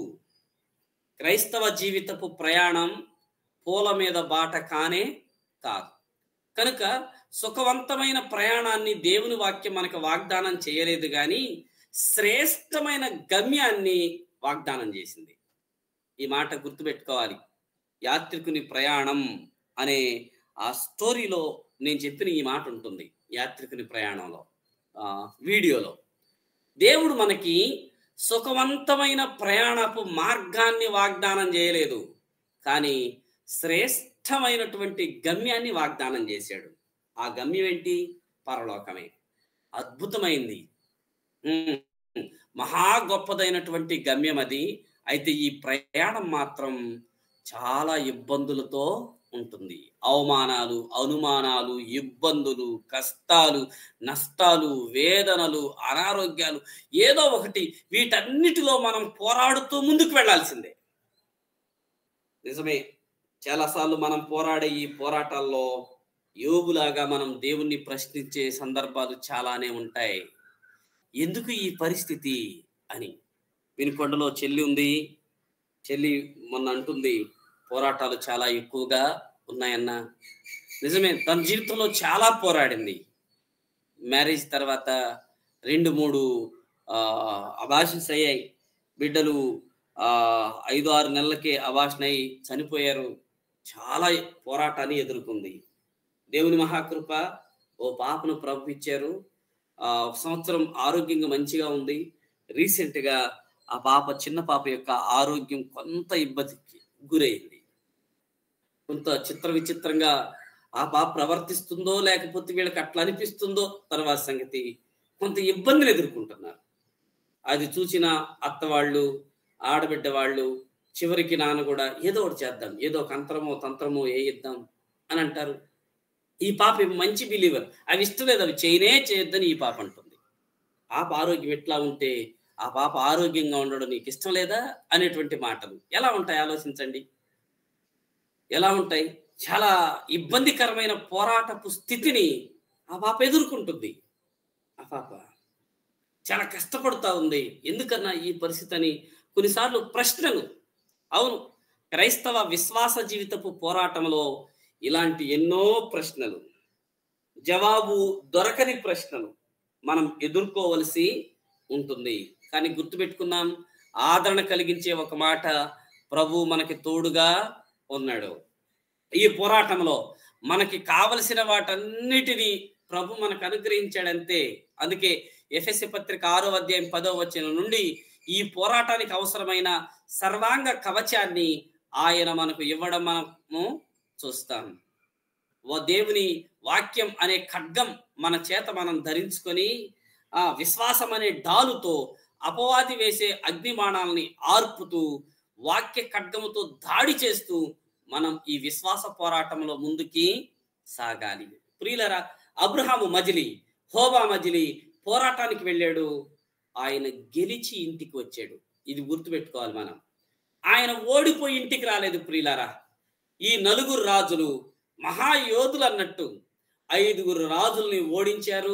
క్రైస్తవ జీవితపు ప్రయాణం పూల మీద బాట కానే కాదు. కనుక సుఖవంతమైన ప్రయాణాన్ని దేవుని వాక్యం మనకు వాగ్దానం చేయలేదు, కానీ శ్రేష్టమైన గమ్యాన్ని వాగ్దానం చేసింది. ఈ మాట గుర్తుపెట్టుకోవాలి. యాత్రికుని ప్రయాణం అనే ఆ స్టోరీలో నేను చెప్పిన ఈ మాట ఉంటుంది. యాత్రికుని ప్రయాణంలో ఆ వీడియోలో దేవుడు మనకి సుఖవంతమైన ప్రయాణపు మార్గాన్ని వాగ్దానం చేయలేదు, కానీ శ్రేష్టమైనటువంటి గమ్యాన్ని వాగ్దానం చేశాడు. ఆ గమ్యం ఏంటి? పరలోకమే. అద్భుతమైంది, మహా గొప్పదైనటువంటి గమ్యం అది. అయితే ఈ ప్రయాణం మాత్రం చాలా ఇబ్బందులతో ఉంటుంది. అవమానాలు, అనుమానాలు, ఇబ్బందులు, కష్టాలు, నష్టాలు, వేదనలు, అనారోగ్యాలు, ఏదో ఒకటి, వీటన్నిటిలో మనం పోరాడుతూ ముందుకు వెళ్ళాల్సిందే. నిజమే, చాలాసార్లు మనం పోరాడే ఈ పోరాటాల్లో యోబులాగా మనం దేవుణ్ణి ప్రశ్నించే సందర్భాలు చాలానే ఉంటాయి. ఎందుకు ఈ పరిస్థితి అని. వినుకొండలో చెల్లి ఉంది. చెల్లి మొన్న అంటుంది, పోరాటాలు చాలా ఎక్కువగా ఉన్నాయన్న. నిజమే, తన జీవితంలో చాలా పోరాడింది. మ్యారేజ్ తర్వాత రెండు మూడు అబార్షన్స్ అయ్యాయి. బిడ్డలు ఆ ఐదు ఆరు నెలలకే అబార్షన్ అయ్యి చనిపోయారు. చాలా పోరాటాన్ని ఎదుర్కొంది. దేవుని మహాకృప, ఓ పాపను ప్రభు ఇచ్చారు. ఆ ఒక సంవత్సరం ఆరోగ్యంగా మంచిగా ఉంది. రీసెంట్గా ఆ పాప, చిన్న పాప యొక్క ఆరోగ్యం కొంత ఇబ్బందికి గురైంది. కొంత చిత్ర విచిత్రంగా ఆ పాప ప్రవర్తిస్తుందో లేకపోతే వీళ్ళకి అట్లా అనిపిస్తుందో తర్వాత సంగతి. కొంత ఇబ్బందులు ఎదుర్కొంటున్నారు. అది చూసిన అత్త వాళ్ళు, ఆడబిడ్డ వాళ్ళు, చివరికి నాన్న కూడా ఏదో ఒకటి చేద్దాం, ఏదో ఒక అంతరమో తంత్రమో వేయిద్దాం అని అంటారు. ఈ పాప మంచి బిలీవర్, అవి ఇష్టం లేదు, అవి చేయనే చేయొద్దని ఈ పాప అంటుంది. పాప ఆరోగ్యం ఎట్లా ఉంటే ఆ పాప ఆరోగ్యంగా ఉండడం నీకు ఇష్టం లేదా అనేటువంటి మాటలు ఎలా ఉంటాయి ఆలోచించండి. ఎలా ఉంటాయి? చాలా ఇబ్బందికరమైన పోరాటపు స్థితిని ఆ పాప ఎదుర్కొంటుంది. ఆ పాప చాలా కష్టపడుతూ ఉంది. ఎందుకన్నా ఈ పరిస్థితి అని కొన్నిసార్లు ప్రశ్నలు. అవును, క్రైస్తవ విశ్వాస జీవితపు పోరాటంలో ఇలాంటి ఎన్నో ప్రశ్నలు, జవాబు దొరకని ప్రశ్నలు మనం ఎదుర్కోవలసి ఉంటుంది. కానీ గుర్తుపెట్టుకున్నాం, ఆదరణ కలిగించే ఒక మాట, ప్రభు మనకి తోడుగా ఉన్నాడు. ఈ పోరాటంలో మనకి కావలసిన వాటన్నిటినీ ప్రభు మనకు అనుగ్రహించాడంతే. అందుకే ఎఫెసీ పత్రిక ఆరో అధ్యాయం పదో వచనం నుండి ఈ పోరాటానికి అవసరమైన సర్వాంగ కవచాన్ని ఆయన మనకు ఇవ్వడం మనము చూస్తాం. ఓ దేవుని వాక్యం అనే ఖడ్గం మన చేత మనం ధరించుకొని ఆ విశ్వాసం అనే డాలుతో అపవాది వేసే అగ్నిబాణాలని ఆర్పుతూ వాక్య ఖడ్గముతో దాడి చేస్తూ మనం ఈ విశ్వాస పోరాటంలో ముందుకి సాగాలి. ప్రియులరా, అబ్రహాము మజిలీ, హోబా మజిలీ పోరాటానికి వెళ్ళాడు. ఆయన గెలిచి ఇంటికి వచ్చాడు. ఇది గుర్తుపెట్టుకోవాలి మనం. ఆయన ఓడిపోయి ఇంటికి రాలేదు. ప్రియులరా, ఈ నలుగురు రాజులు మహాయోధులు అన్నట్టు ఐదుగురు రాజుల్ని ఓడించారు.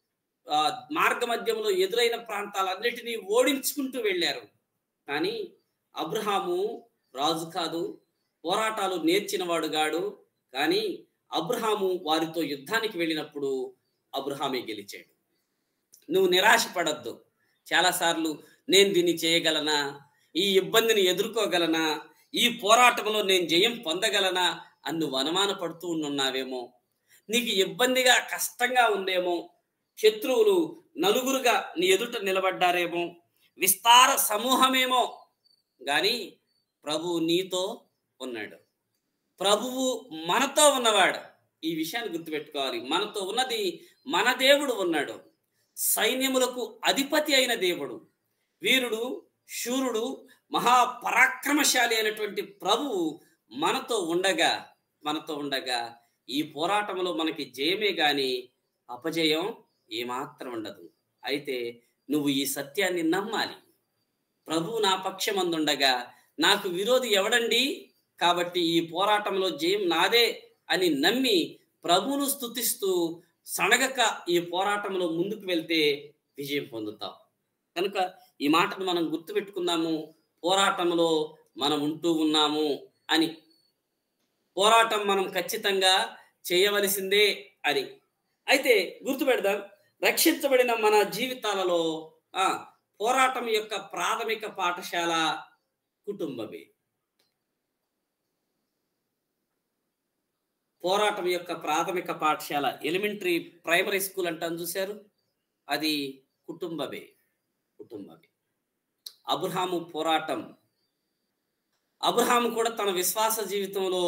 ఆ మార్గ మధ్యంలో ఎదురైన ప్రాంతాలన్నిటినీ ఓడించుకుంటూ వెళ్ళారు. కానీ అబ్రహాము రాజు కాదు, పోరాటాలు నేర్చినవాడు గాడు. కానీ అబ్రహాము వారితో యుద్ధానికి వెళ్ళినప్పుడు అబ్రహామే గెలిచాడు. నువ్వు నిరాశపడద్దు. చాలాసార్లు నేను దీన్ని చేయగలనా, ఈ ఇబ్బందిని ఎదుర్కోగలనా, ఈ పోరాటంలో నేను జయం పొందగలనా అని నువ్వు అనుమాన పడుతూ ఉన్నావేమో. నీకు ఇబ్బందిగా కష్టంగా ఉందేమో. శత్రువులు నలుగురుగా నీ ఎదుట నిలబడ్డారేమో, విస్తార సమూహమేమో. కానీ ప్రభువు నీతో ఉన్నాడు. ప్రభువు మనతో ఉన్నవాడు. ఈ విషయాన్ని గుర్తుపెట్టుకోవాలి. మనతో ఉన్నది మన దేవుడు ఉన్నాడు. సైన్యములకు అధిపతి అయిన దేవుడు, వీరుడు, శూరుడు, మహాపరాక్రమశాలి అయినటువంటి ప్రభువు మనతో ఉండగా మనతో ఉండగా ఈ పోరాటంలో మనకి జయమే గాని అపజయం ఏమాత్రం ఉండదు. అయితే నువ్వు ఈ సత్యాన్ని నమ్మాలి. ప్రభువు నా పక్షమందుండగా నాకు విరోధి ఎవడండి? కాబట్టి ఈ పోరాటంలో జయం నాదే అని నమ్మి ప్రభువును స్తుతిస్తూ సనగక ఈ పోరాటంలో ముందుకు వెళ్తే విజయం పొందుతావు. కనుక ఈ మాటను మనం గుర్తుపెట్టుకుందాము. పోరాటంలో మనం ఉంటూ ఉన్నాము అని. పోరాటం మనం ఖచ్చితంగా చేయవలసిందే అని. అయితే గుర్తుపెడదాం, రక్షించబడిన మన జీవితాలలో ఆ పోరాటం యొక్క ప్రాథమిక పాఠశాల కుటుంబమే. పోరాటం యొక్క ప్రాథమిక పాఠశాల ఎలిమెంటరీ ప్రైమరీ స్కూల్ అంటాను చూశారు, అది కుటుంబమే. కుటుంబమే. అబ్రహాము పోరాటం. అబ్రహాము కూడా తన విశ్వాస జీవితంలో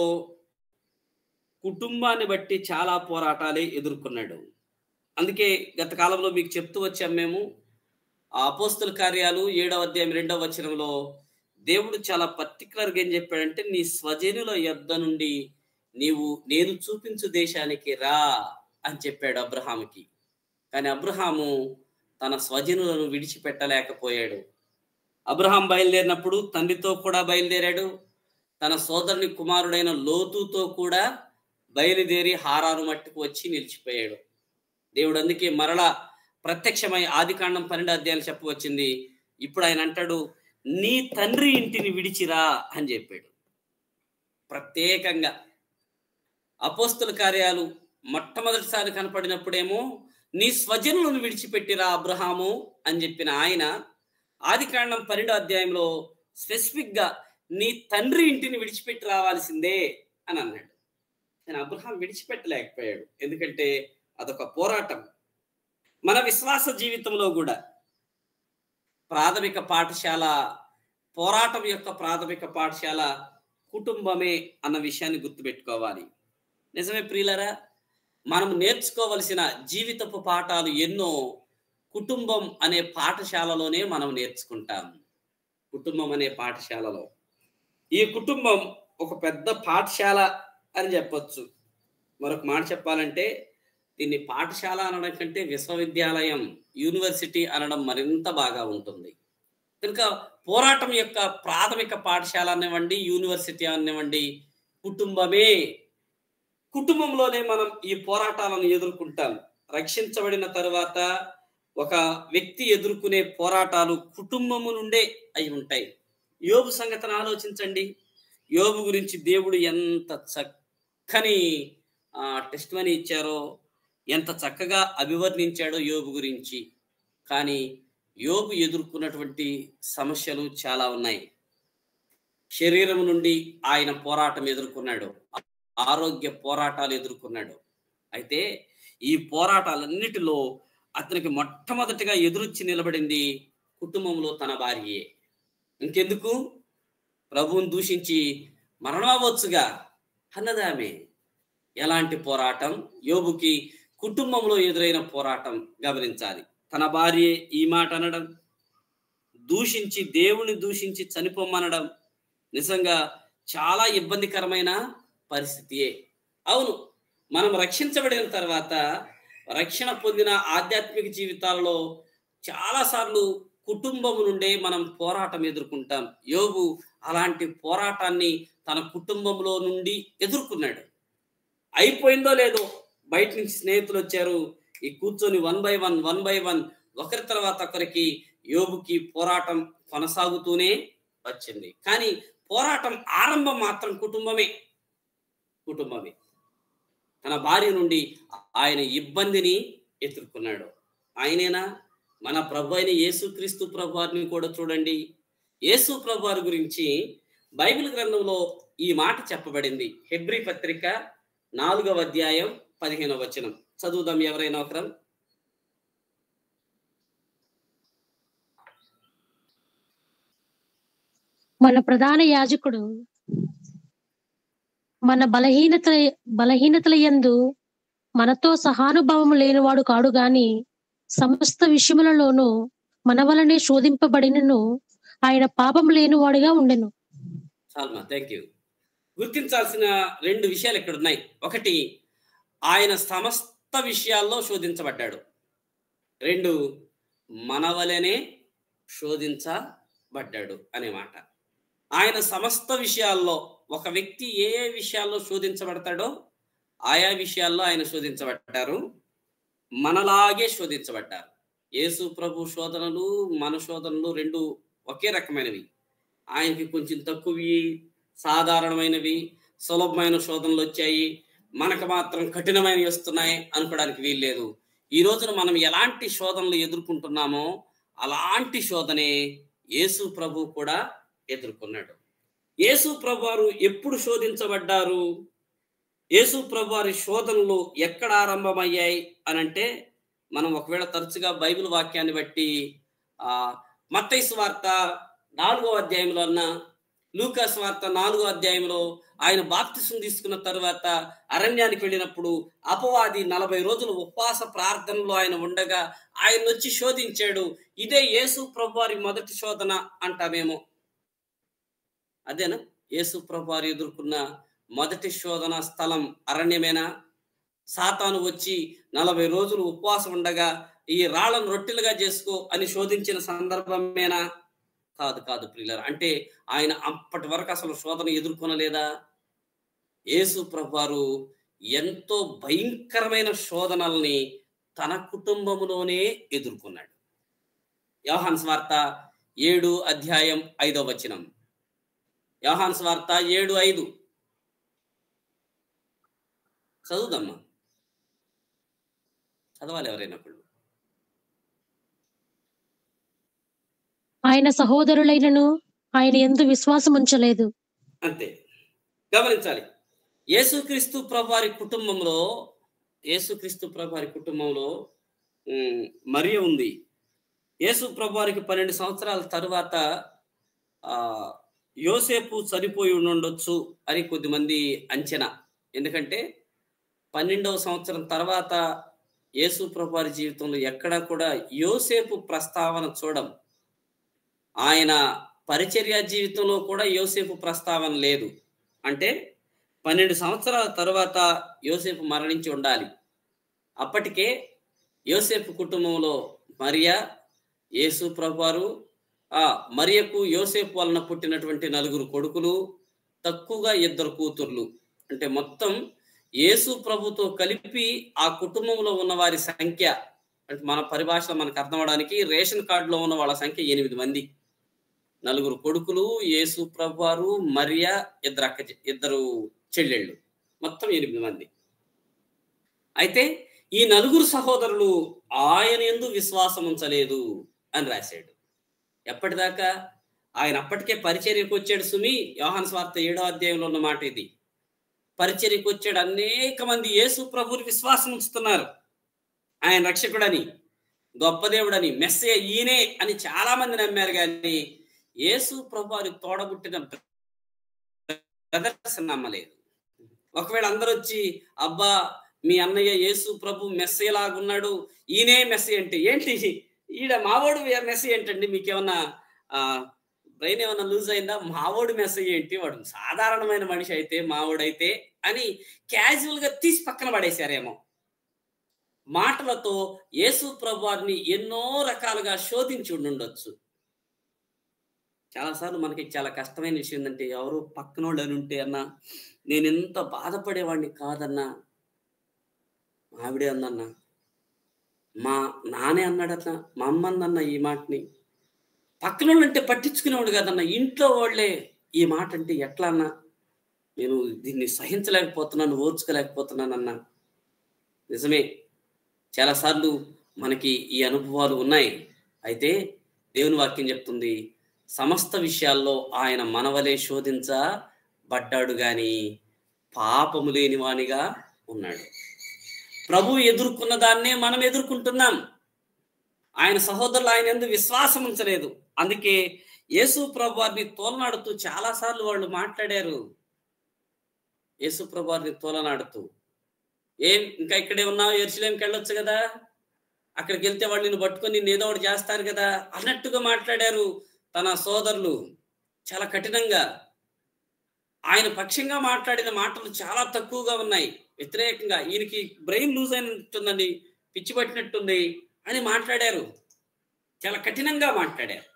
కుటుంబాన్ని బట్టి చాలా పోరాటాలే ఎదుర్కొన్నాడు. అందుకే గత కాలంలో మీకు చెప్తూ వచ్చాం మేము, ఆ అపోస్తుల కార్యాలు ఏడవ అధ్యాయం రెండవ వచనంలో దేవుడు చాలా పర్టికులర్గా ఏం చెప్పాడంటే, నీ స్వజనుల యొద్ద నుండి నీవు నేను చూపించు దేశానికి రా అని చెప్పాడు అబ్రహాముకి. కానీ అబ్రహాము తన స్వజనులను విడిచిపెట్టలేకపోయాడు. అబ్రహాం బయలుదేరినప్పుడు తండ్రితో కూడా బయలుదేరాడు, తన సోదరుని కుమారుడైన లోతుతో కూడా బయలుదేరి హారాను మట్టుకు వచ్చి నిలిచిపోయాడు. దేవుడు అందుకే మరలా ప్రత్యక్షమై ఆదికాండం పన్నెండు అధ్యాయాలు చెప్పవచ్చింది. ఇప్పుడు ఆయన అంటాడు, నీ తండ్రి ఇంటిని విడిచిరా అని చెప్పాడు. ప్రత్యేకంగా అపోస్తుల కార్యాలు మొట్టమొదటిసారి కనపడినప్పుడేమో నీ స్వజనులను విడిచిపెట్టిరా అబ్రహాము అని చెప్పిన ఆయన ఆదికాండం పన్నెండో అధ్యాయంలో స్పెసిఫిక్ గా నీ తండ్రి ఇంటిని విడిచిపెట్టి రావాల్సిందే అని అన్నాడు. కానీ అబ్రహాం విడిచిపెట్టలేకపోయాడు, ఎందుకంటే అదొక పోరాటం. మన విశ్వాస జీవితంలో కూడా ప్రాథమిక పాఠశాల, పోరాటం యొక్క ప్రాథమిక పాఠశాల కుటుంబమే అన్న విషయాన్ని గుర్తుపెట్టుకోవాలి. నిజమే ప్రియులరా, మనం నేర్చుకోవలసిన జీవితపు పాఠాలు ఎన్నో కుటుంబం అనే పాఠశాలలోనే మనం నేర్చుకుంటాం. కుటుంబం అనే పాఠశాలలో ఈ కుటుంబం ఒక పెద్ద పాఠశాల అని చెప్పొచ్చు. మరొక మాట చెప్పాలంటే దీన్ని పాఠశాల అనడం కంటే విశ్వవిద్యాలయం, యూనివర్సిటీ అనడం మరింత బాగా ఉంటుంది. కనుక పోరాటం యొక్క ప్రాథమిక పాఠశాల అనివ్వండి, యూనివర్సిటీ అనివ్వండి, కుటుంబమే. కుటుంబంలోనే మనం ఈ పోరాటాలను ఎదుర్కొంటాం. రక్షించబడిన తరువాత ఒక వ్యక్తి ఎదుర్కొనే పోరాటాలు కుటుంబము నుండే అయి ఉంటాయి. యోబు సంగతిని ఆలోచించండి. యోబు గురించి దేవుడు ఎంత చక్కని టెస్ట్ మనీ ఇచ్చారో, ఎంత చక్కగా అభివర్ణించాడో యోబు గురించి. కానీ యోబు ఎదుర్కొన్నటువంటి సమస్యలు చాలా ఉన్నాయి. శరీరం నుండి ఆయన పోరాటం ఎదుర్కొన్నాడు, ఆరోగ్య పోరాటాలు ఎదుర్కొన్నాడు. అయితే ఈ పోరాటాలన్నిటిలో అతనికి మొట్టమొదటిగా ఎదురొచ్చి నిలబడింది కుటుంబంలో తన భార్యే. ఇంకెందుకు, ప్రభువుని దూషించి మరణమవచ్చుగా అన్నదామే. ఎలాంటి పోరాటం యోబుకి కుటుంబంలో ఎదురైన పోరాటం గమనించాలి. తన భార్య ఈ మాట అనడం, దూషించి దేవుని దూషించి చనిపోమనడం నిజంగా చాలా ఇబ్బందికరమైన పరిస్థితియే. అవును, మనం రక్షించబడిన తర్వాత రక్షణ పొందిన ఆధ్యాత్మిక జీవితాలలో చాలాసార్లు కుటుంబం నుండే మనం పోరాటం ఎదుర్కొంటాం. యోబు అలాంటి పోరాటాన్ని తన కుటుంబంలో నుండి ఎదుర్కొన్నాడు. అయిపోయిందో లేదో, బయట నుంచి స్నేహితులు వచ్చారు, ఈ కూర్చొని one by one one by one ఒకరి తర్వాత ఒకరికి యోబుకి పోరాటం కొనసాగుతూనే వచ్చింది. కానీ పోరాటం ఆరంభం మాత్రం కుటుంబమే. కుటుంబమే. తన భార్య నుండి ఆయన ఇబ్బందిని ఎదుర్కొన్నాడు. ఆయనేనా? మన ప్రభు అయిన యేసుక్రీస్తు ప్రభువారిని కూడా చూడండి. యేసు ప్రభువారి గురించి బైబిల్ గ్రంథంలో ఈ మాట చెప్పబడింది. హెబ్రీ పత్రిక నాలుగవ అధ్యాయం పదిహేనవ వచనం చదువుదాం ఎవరైనా ఒకరం. మన ప్రధాన యాజకుడు మన బలహీనత బలహీనతల యందు మనతో సహానుభావం లేనివాడు కాడు గాని సమస్త విషయములలోనూ మన వలనే శోధింపబడినను ఆయన పాపం లేనివాడుగా ఉండెను. చాలమా, థ్యాంక్ యూ. గుర్తించాల్సిన రెండు విషయాలు ఇక్కడ ఉన్నాయి. ఒకటి, ఆయన సమస్త విషయాల్లో శోధించబడ్డాడు. రెండు, మన వలనే శోధించబడ్డాడు అనే మాట. ఆయన సమస్త విషయాల్లో, ఒక వ్యక్తి ఏ ఏ విషయాల్లో శోధించబడతాడో ఆయా విషయాల్లో ఆయన శోధించబడ్డారు, మనలాగే శోధించబడ్డారు. యేసు ప్రభు శోధనలు మన శోధనలు రెండు ఒకే రకమైనవి. ఆయనకి కొంచెం తక్కువవి, సాధారణమైనవి, సులభమైన శోధనలు వచ్చాయి. మనకు మాత్రం కఠినమైనవి వస్తున్నాయి అనుకోవడానికి వీల్లేదు. ఈ రోజున మనం ఎలాంటి శోధనలు ఎదుర్కొంటున్నామో అలాంటి శోధనే యేసు ప్రభు కూడా ఎదుర్కొన్నాడు. యేసు ప్రభు వారు ఎప్పుడు శోధించబడ్డారు? యేసు ప్రభు వారి శోధనలు ఎక్కడ ఆరంభమయ్యాయి అని అంటే, మనం ఒకవేళ తరచుగా బైబిల్ వాక్యాన్ని బట్టి ఆ మత్తయి సువార్త నాలుగో అధ్యాయంలో అన్న, లూకా సువార్త నాలుగో అధ్యాయంలో ఆయన బాప్తిసం తీసుకున్న తర్వాత అరణ్యానికి వెళ్ళినప్పుడు అపవాది నలభై రోజులు ఉపవాస ప్రార్థనలో ఆయన ఉండగా ఆయన వచ్చి శోధించాడు. ఇదే యేసు ప్రభు వారి మొదటి శోధన అంటామేమో. అదేనా యేసు ప్రభు వారు ఎదుర్కొన్న మొదటి శోధన స్థలం అరణ్యమేనా? సాతాను వచ్చి నలభై రోజులు ఉపవాసం ఉండగా ఈ రాళ్ళను రొట్టెలుగా చేసుకో అని శోధించిన సందర్భమేనా? కాదు కాదు ప్రియులారా. అంటే ఆయన అప్పటి వరకు అసలు శోధన ఎదుర్కొనలేదా? యేసు ప్రభు వారు ఎంతో భయంకరమైన శోధనల్ని తన కుటుంబములోనే ఎదుర్కొన్నాడు. యోహాను సువార్త ఏడు అధ్యాయం ఐదో వచనం. యోహాను సువార్త ఏడు ఐదు చదువుదమ్మా. చదవాలి ఎవరైనా ఒకళ్ళు. ఆయన సహోదరులైనను ఆయన యందు విశ్వాసం ఉంచలేదు. అంతే. గమనించాలి, యేసుక్రీస్తు ప్రభువారి కుటుంబంలో యేసుక్రీస్తు ప్రభువారి కుటుంబంలో మరియ ఉంది. యేసు ప్రభువారికి పన్నెండు సంవత్సరాల తరువాత ఆ యోసేపు చనిపోయి ఉండొచ్చు అని కొద్దిమంది అంచనా. ఎందుకంటే పన్నెండవ సంవత్సరం తర్వాత యేసు ప్రభువారి జీవితంలో ఎక్కడా కూడా యోసేపు ప్రస్తావన చూడం. ఆయన పరిచర్య జీవితంలో కూడా యోసేపు ప్రస్తావన లేదు. అంటే పన్నెండు సంవత్సరాల తరువాత యోసేపు మరణించి ఉండాలి. అప్పటికే యోసేపు కుటుంబంలో మరియా, యేసు ప్రభువారు, ఆ మరియకు యోసేపు వలన పుట్టినటువంటి నలుగురు కొడుకులు, తక్కువగా ఇద్దరు కూతుర్లు. అంటే మొత్తం యేసు ప్రభుతో కలిపి ఆ కుటుంబంలో ఉన్న వారి సంఖ్య, అంటే మన పరిభాషలో మనకు అర్థం అవడానికి రేషన్ కార్డులో ఉన్న వాళ్ళ సంఖ్య ఎనిమిది మంది. నలుగురు కొడుకులు, యేసు ప్రభువారు, మరియా, ఇద్దరు అక్క ఇద్దరు చెల్లెళ్ళు, మొత్తం ఎనిమిది మంది. అయితే ఈ నలుగురు సహోదరులు ఆయన యందు విశ్వాసం ఉంచలేదు అని రాశాడు. ఎప్పటిదాకా? ఆయన అప్పటికే పరిచర్యకు వచ్చాడు. సుమి, యోహాను సువార్త ఏడో అధ్యాయంలో ఉన్న మాట ఇది. పరిచర్యకు వచ్చాడు. అనేక మంది యేసు ప్రభువుని విశ్వాసం ఉంచుతున్నారు. ఆయన రక్షకుడని, గొప్ప దేవుడని, మెస్సే ఈయనే అని చాలా మంది నమ్మారు. కానీ యేసు ప్రభువారి తోడబుట్టిన బ్రదర్స్ నమ్మలేదు. ఒకవేళ అందరూ వచ్చి, అబ్బా మీ అన్నయ్య యేసు ప్రభు మెస్సే లాగున్నాడు, ఈయనే మెస్సే అంటే ఏంటి, ఈడ మావోడు మెస్సే ఏంటండి, మీకేమన్నా ఆ బ్రెయిన్ ఏమన్నా లూజ్ అయిందా? మావోడు మెస్సే ఏంటి, వాడు సాధారణమైన మనిషి అయితే మావోడైతే అని క్యాజువల్ గా తీసి పక్కన పడేశారేమో. మాటలతో యేసు ప్రభువారిని ఎన్నో రకాలుగా శోధించి ఉండొచ్చు. చాలాసార్లు మనకి చాలా కష్టమైన విషయం ఏంటంటే, ఎవరు పక్కనోళ్ళు అని ఉంటే అన్నా నేను ఎంత బాధపడేవాడిని కాదన్నా, ఆవిడే అందన్నా, మా నానే అన్నాడన్నా, మా అమ్మ అందన్న ఈ మాటని. పక్కనోళ్ళు అంటే పట్టించుకునేవాడు కాదన్నా, ఇంట్లో వాళ్ళే ఈ మాట అంటే ఎట్లా అన్నా, నేను దీన్ని సహించలేకపోతున్నాను, ఓర్చుకోలేకపోతున్నానన్నా. నిజమే, చాలాసార్లు మనకి ఈ అనుభవాలు ఉన్నాయి. అయితే దేవుని వాక్యం చెప్తుంది, సమస్త విషయాల్లో ఆయన మనవలే శోధించబడ్డాడు గాని పాపము లేని వానిగా ఉన్నాడు. ప్రభు ఎదుర్కొన్న దాన్నే మనం ఎదుర్కొంటున్నాం. ఆయన సహోదరులు ఆయన యందు విశ్వాసం ఉంచలేదు. అందుకే యేసు ప్రభు వారిని తోలనాడుతూ చాలాసార్లు వాళ్ళు మాట్లాడారు. యేసు ప్రభు వారిని తోలనాడుతూ, ఏం ఇంకా ఇక్కడే ఉన్నావు, యెరూషలేముకి వెళ్ళొచ్చు కదా, అక్కడికి వెళ్తే వాళ్ళు నిన్ను పట్టుకొని నిన్ను ఏదో ఒకటి చేస్తారు కదా అన్నట్టుగా మాట్లాడారు తన సోదరులు. చాలా కఠినంగా ఆయన పక్షంగా మాట్లాడిన మాటలు చాలా తక్కువగా ఉన్నాయి. వ్యతిరేకంగా, ఈయనకి బ్రెయిన్ లూజ్ అయినట్టుందండి, పిచ్చి పట్టినట్టుంది అని మాట్లాడారు. చాలా కఠినంగా మాట్లాడారు.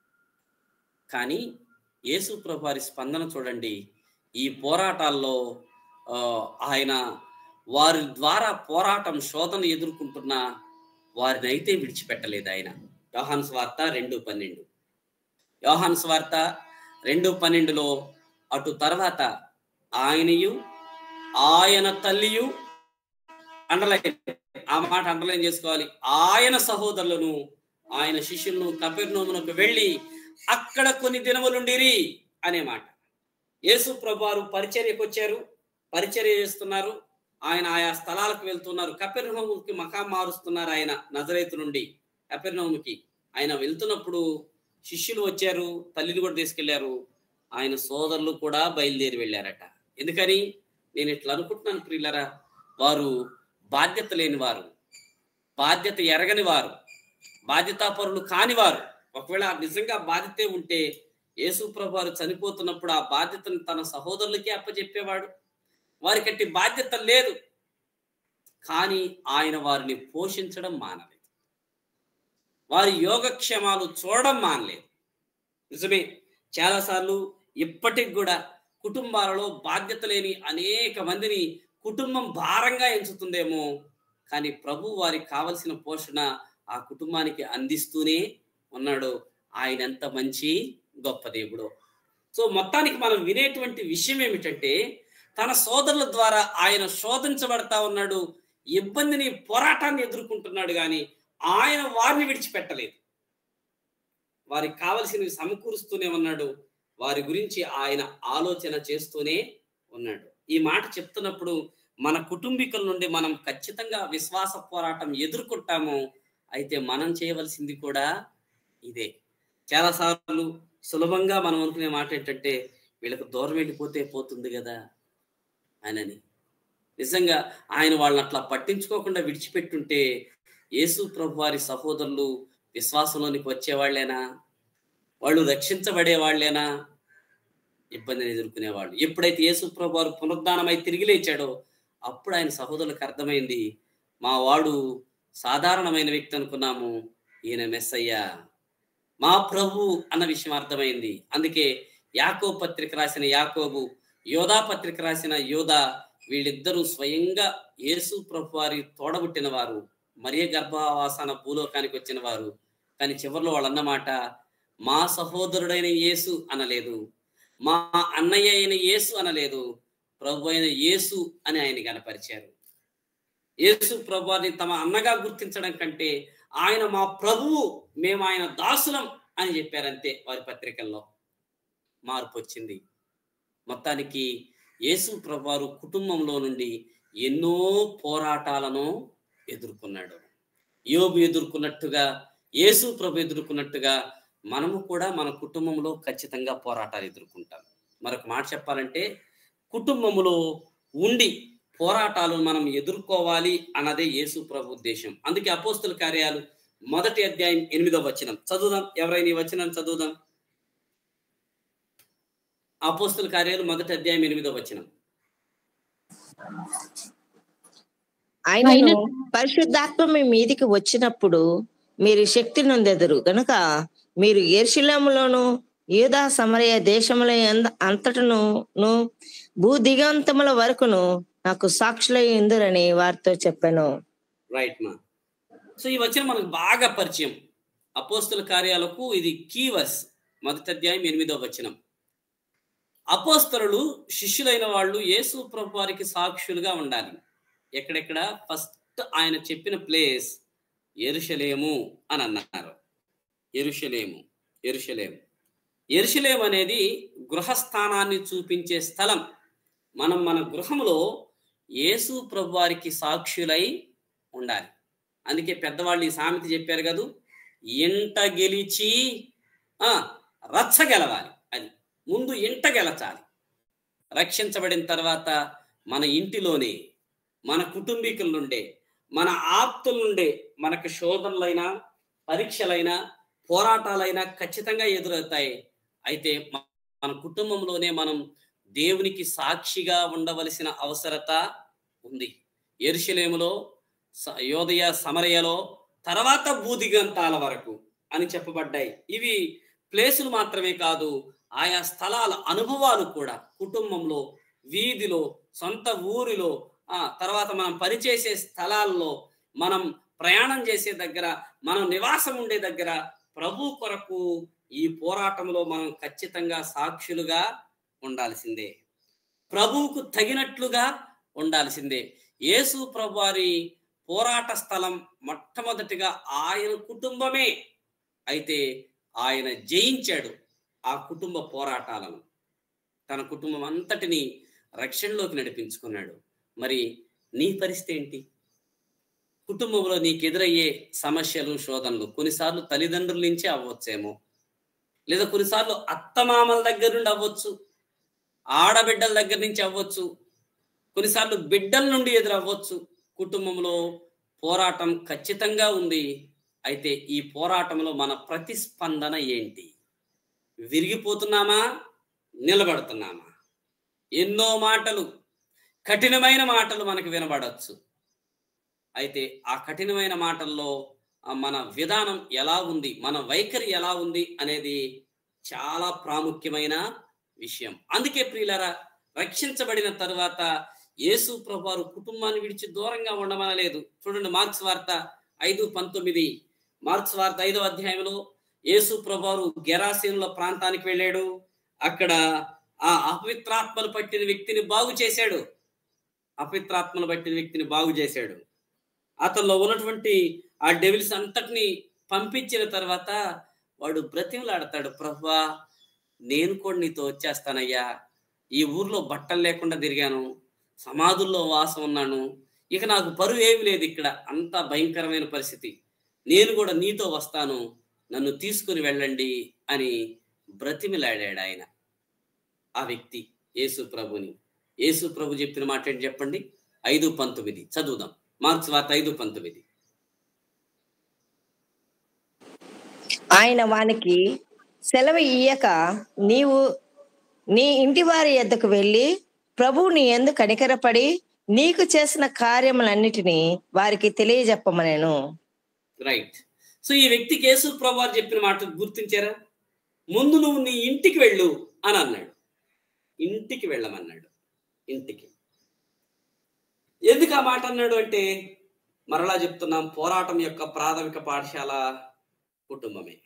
కానీ యేసు ప్రభు వారి స్పందన చూడండి. ఈ పోరాటాల్లో ఆయన వారి ద్వారా పోరాటం, శోధన ఎదుర్కొంటున్న వారిని అయితే విడిచిపెట్టలేదు ఆయన. యోహాను సువార్త రెండు పన్నెండు యోహాను సువార్త రెండు పన్నెండులో అటు తర్వాత ఆయనయు ఆయన తల్లియు, అండర్లైన్, ఆ మాట అండర్లైన్ చేసుకోవాలి, ఆయన సహోదరులను ఆయన శిష్యులను కపెర్నౌమునకు వెళ్ళి అక్కడ కొన్ని దినములుండిరి అనే మాట. యేసు ప్రభువారు పరిచర్యకు వచ్చారు, పరిచర్య చేస్తున్నారు. ఆయన ఆయా స్థలాలకు వెళ్తున్నారు. కపెర్నౌముకి మకాం మారుస్తున్నారు. ఆయన నజరేతు నుండి కపెర్నౌముకి ఆయన వెళ్తున్నప్పుడు శిష్యులు వచ్చారు, తల్లిని కూడా తీసుకెళ్లారు. ఆయన సోదరులు కూడా బయలుదేరి వెళ్ళారట. ఎందుకని? నేను ఇట్లా అనుకుంటున్నాను ప్రియులరా, వారు బాధ్యత లేని వారు, బాధ్యత ఎరగని వారు, బాధ్యతాపరులు కాని వారు. ఒకవేళ నిజంగా బాధ్యతే ఉంటే యేసు ప్రభు వారు చనిపోతున్నప్పుడు ఆ బాధ్యతను తన సహోదరులకే అప్పచెప్పేవాడు. వారికట్టి బాధ్యత లేదు. కానీ ఆయన వారిని పోషించడం మానలేదు, వారి యోగక్షేమాలు చూడడం మానలేదు. నిజమే, చాలాసార్లు ఇప్పటికి కూడా కుటుంబాలలో బాధ్యత లేని అనేక మందిని కుటుంబం భారంగా ఎంచుతుందేమో, కానీ ప్రభు వారికి కావలసిన పోషణ ఆ కుటుంబానికి అందిస్తూనే ఉన్నాడు. ఆయన ఎంత మంచి గొప్ప దేవుడు. సో మొత్తానికి మనం వినేటువంటి విషయం ఏమిటంటే, తన సోదరుల ద్వారా ఆయన శోధించబడతా ఉన్నాడు, ఇబ్బందిని, పోరాటాన్ని ఎదుర్కొంటున్నాడు. కానీ ఆయన వారిని విడిచిపెట్టలేదు, వారికి కావలసినవి సమకూరుస్తూనే ఉన్నాడు, వారి గురించి ఆయన ఆలోచన చేస్తూనే ఉన్నాడు. ఈ మాట చెప్తున్నప్పుడు మన కుటుంబీకుల నుండి మనం ఖచ్చితంగా విశ్వాస పోరాటం ఎదుర్కొంటాము. అయితే మనం చేయవలసింది కూడా ఇదే. చాలాసార్లు సులభంగా మనం అనుకునే మాట ఏంటంటే, వీళ్ళకు దూరం వెళ్ళిపోతే పోతుంది కదా ఆయనని. నిజంగా ఆయన వాళ్ళని అట్లా పట్టించుకోకుండా విడిచిపెట్టుంటే యేసు ప్రభు వారి సహోదరులు విశ్వాసంలోనికి వచ్చేవాళ్ళేనా? వాళ్ళు రక్షించబడే వాళ్ళేనా? ఇబ్బందిని ఎదుర్కొనేవాళ్ళు. ఎప్పుడైతే యేసు ప్రభు వారు పునరుద్ధానమై తిరిగి లేచాడో అప్పుడు ఆయన సహోదరులకు అర్థమైంది, మా వాడు సాధారణమైన వ్యక్తి అనుకున్నాము, ఈయన మెస్సయ్య, మా ప్రభు అన్న విషయం అర్థమైంది. అందుకే యాకోబు పత్రిక రాసిన యాకోబు, యోధా పత్రిక రాసిన యోధా, వీళ్ళిద్దరూ స్వయంగా యేసు ప్రభు వారి తోడబుట్టిన వారు, మరియ గర్భవాసాన భూలోకానికి వచ్చిన వారు. కానీ చివరిలో వాళ్ళు అన్నమాట, మా సహోదరుడైన యేసు అనలేదు, మా అన్నయ్య అయిన యేసు అనలేదు, ప్రభు అయిన యేసు అని ఆయన కనపరిచారు. యేసు ప్రభు వారిని తమ అన్నగా గుర్తించడం కంటే ఆయన మా ప్రభువు, మేము ఆయన దాసులం అని చెప్పారంతే. వారి పత్రికల్లో మార్పు వచ్చింది. మొత్తానికి యేసు ప్రభు వారు కుటుంబంలో నుండి ఎన్నో పోరాటాలను ఎదుర్కొన్నాడు. యోబు ఎదుర్కొన్నట్టుగా, యేసు ప్రభు ఎదుర్కొన్నట్టుగా మనము కూడా మన కుటుంబంలో ఖచ్చితంగా పోరాటాలు ఎదుర్కొంటాం. మరొక మాట చెప్పాలంటే, కుటుంబంలో ఉండి పోరాటాలు మనం ఎదుర్కోవాలి అన్నదే యేసు ప్రభు ఉద్దేశం. అందుకే అపోస్తుల కార్యాలు మొదటి అధ్యాయం ఎనిమిదవ వచనం చదువుదాం. ఎవరైనా ఈ వచనం చదువుదాం. అపోస్తుల కార్యాలు మొదటి అధ్యాయం ఎనిమిదవ వచనం. ఆయనను పరిశుద్ధాత్మ మీ మీదికి వచ్చినప్పుడు మీరు శక్తి నొందెదరు గనుక మీరు యెరూషలేములోను యూదా సమరయ దేశముల అంతటను భూ దిగంతముల వరకును నాకు సాక్షులై ఉందురని వారితో చెప్పాను. రైట్ మా. సో ఈ వచనం మనకు బాగా పరిచయం. అపోస్తుల కార్యాలకు ఇది కీవర్స్. మొదటి అధ్యాయం ఎనిమిదవ వచనం. అపోస్తలులు, శిష్యులైన వాళ్ళు యేసు ప్రభు వారికి సాక్షులుగా ఉండాలి. ఎక్కడెక్కడ? ఫస్ట్ ఆయన చెప్పిన ప్లేస్ యెరూషలేము అని అన్నారు. యెరూషలేము యెరూషలేము యెరూషలేము అనేది గృహస్థానాన్ని చూపించే స్థలం. మనం మన గృహంలో యేసు ప్రభు వారికి సాక్షులై ఉండాలి. అందుకే పెద్దవాళ్ళు ఈ సామెత చెప్పారు కదా, ఇంట గెలిచి ఆ రచ్చ గెలవాలి. అది ముందు ఇంట గెలచాలి. రక్షించబడిన తర్వాత మన ఇంటిలోనే, మన కుటుంబీకుల నుండే, మన ఆప్తుల నుండే మనకు శోధనలైనా, పరీక్షలైనా, పోరాటాలైనా ఖచ్చితంగా ఎదురవుతాయి. అయితే మన కుటుంబంలోనే మనం దేవునికి సాక్షిగా ఉండవలసిన అవసరత ఉంది. యెరూషలేములో, యోదయ సమరయలో, తర్వాత భూదిగంతాల వరకు అని చెప్పబడ్డాయి. ఇవి ప్లేసులు మాత్రమే కాదు, ఆయా స్థలాల అనుభవాలు కూడా. కుటుంబంలో, వీధిలో, సొంత ఊరిలో, ఆ తర్వాత మనం పనిచేసే స్థలాల్లో, మనం ప్రయాణం చేసే దగ్గర, మనం నివాసం ఉండే దగ్గర ప్రభు కొరకు ఈ పోరాటంలో మనం ఖచ్చితంగా సాక్షులుగా ఉండాల్సిందే. ప్రభువుకు తగినట్లుగా ఉండాల్సిందే. యేసు ప్రభువారి పోరాట స్థలం మొట్టమొదటిగా ఆయన కుటుంబమే. అయితే ఆయన జయించాడు ఆ కుటుంబ పోరాటాలను, తన కుటుంబం అంతటిని రక్షణలోకి నడిపించుకున్నాడు. మరి నీ పరిస్థితి ఏంటి? కుటుంబంలో నీకు ఎదురయ్యే సమస్యలు, శోధనలు కొన్నిసార్లు తల్లిదండ్రుల నుంచే అవ్వచ్చేమో, లేదా కొన్నిసార్లు అత్తమామల దగ్గర నుండి అవ్వచ్చు, ఆడబిడ్డల దగ్గర నుంచి అవ్వచ్చు, కొన్నిసార్లు బిడ్డల నుండి ఎదురవ్వచ్చు. కుటుంబంలో పోరాటం ఖచ్చితంగా ఉంది. అయితే ఈ పోరాటంలో మన ప్రతిస్పందన ఏంటి? విరిగిపోతున్నామా, నిలబడుతున్నామా? ఎన్నో మాటలు, కఠినమైన మాటలు మనకు వినబడచ్చు. అయితే ఆ కఠినమైన మాటల్లో మన విధానం ఎలా ఉంది, మన వైఖరి ఎలా ఉంది అనేది చాలా ప్రాముఖ్యమైన విషయం. అందుకే ప్రియులారా, రక్షించబడిన తరువాత యేసు ప్రభువారు కుటుంబాన్ని విడిచి దూరంగా ఉండమనలేదు. చూడండి, మార్క్స్ వార్త ఐదు పంతొమ్మిది. మార్క్స్ వార్త ఐదో అధ్యాయంలో యేసు ప్రభువారు గెరాసేనుల ప్రాంతానికి వెళ్ళాడు. అక్కడ ఆ అపవిత్రాత్మలు పట్టిన వ్యక్తిని బాగు చేశాడు. అపవిత్రాత్మలు పట్టిన వ్యక్తిని బాగు చేశాడు. అతనిలో ఉన్నటువంటి ఆ డెవిల్స్ అంతటిని పంపించిన తర్వాత వాడు బ్రతిమలాడతాడు, ప్రభువా నేను కూడా నీతో వచ్చేస్తానయ్యా, ఈ ఊర్లో బట్టలు లేకుండా తిరిగాను, సమాధుల్లో వాసం ఉన్నాను, ఇక నాకు పరువు ఏమి లేదు, ఇక్కడ అంత భయంకరమైన పరిస్థితి, నేను కూడా నీతో వస్తాను, నన్ను తీసుకుని వెళ్ళండి అని బ్రతిమిలాడాడు ఆయన, ఆ వ్యక్తి యేసు ప్రభుని. యేసు ప్రభు చెప్పిన మాట ఏంటి చెప్పండి? ఐదు పంతొమ్మిది చదువుదాం. మార్క్స్ వార్త ఐదు పంతొమ్మిది. ఆయన వానికి సెలవు ఇయ్యక, నీవు నీ ఇంటి వారి యొద్దకు వెళ్ళి ప్రభువు నీ యందు కనికరపడి నీకు చేసిన కార్యములన్నిటినీ వారికి తెలియజెప్పమనెను. రైట్. సో ఈ వ్యక్తికి యేసు ప్రభు వారు చెప్పిన మాట గుర్తించారా? ముందు నువ్వు నీ ఇంటికి వెళ్ళు అని అన్నాడు. ఇంటికి వెళ్ళమన్నాడు. ఇంటికి ఎందుకు ఆ మాట అన్నాడు అంటే, మరలా చెప్తున్నాం, పోరాటం యొక్క ప్రాథమిక పాఠశాల కుటుంబమే.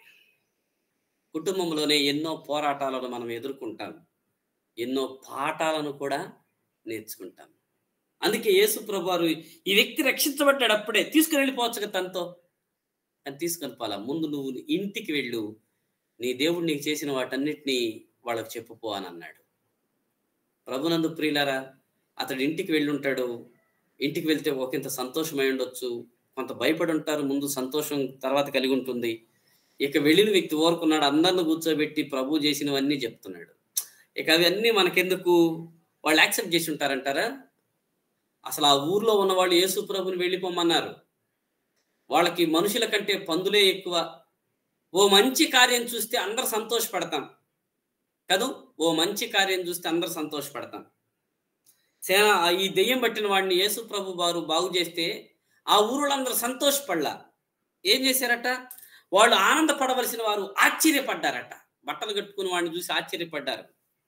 కుటుంబంలోనే ఎన్నో పోరాటాలను మనం ఎదుర్కొంటాం, ఎన్నో పాఠాలను కూడా నేర్చుకుంటాం. అందుకే యేసు ప్రభువారు ఈ వ్యక్తి రక్షించబడ్డాడు, అప్పుడే తీసుకుని వెళ్ళిపోవచ్చు కదా తనతో, అని తీసుకొని పోలా. ముందు నువ్వు ఇంటికి వెళ్ళు, నీ దేవుడు నీకు చేసిన వాటన్నిటినీ వాళ్ళకు చెప్పుపో అని అన్నాడు. ప్రభునందు ప్రియులారా, అతడు ఇంటికి వెళ్ళి ఉంటాడు. ఇంటికి వెళ్తే ఒకంత సంతోషమై ఉండొచ్చు, కొంత భయపడి ఉంటారు, ముందు సంతోషం తర్వాత కలిగి ఉంటుంది. ఇక వెళ్ళిన వ్యక్తి ఓరుకున్నాడు, అందరిని కూర్చోబెట్టి ప్రభు చేసినవన్నీ చెప్తున్నాడు. ఇక అవన్నీ మనకెందుకు, వాళ్ళు యాక్సెప్ట్ చేసి ఉంటారంటారా? అసలు ఆ ఊర్లో ఉన్న వాళ్ళు యేసు ప్రభుని వెళ్ళిపోమన్నారు. వాళ్ళకి మనుషుల కంటే పందులే ఎక్కువ. ఓ మంచి కార్యం చూస్తే అందరు సంతోషపడతాం కదూ, ఓ మంచి కార్యం చూస్తే అందరు సంతోషపడతాం. సేన ఈ దెయ్యం పట్టిన వాడిని యేసు ప్రభు వారు బాగు చేస్తే ఆ ఊరులందరూ సంతోషపడలా. ఏం చేశారట? వాళ్ళు ఆనందపడవలసిన వారు ఆశ్చర్యపడ్డారట. బట్టలు కట్టుకుని వాడిని చూసి ఆశ్చర్యపడ్డారు.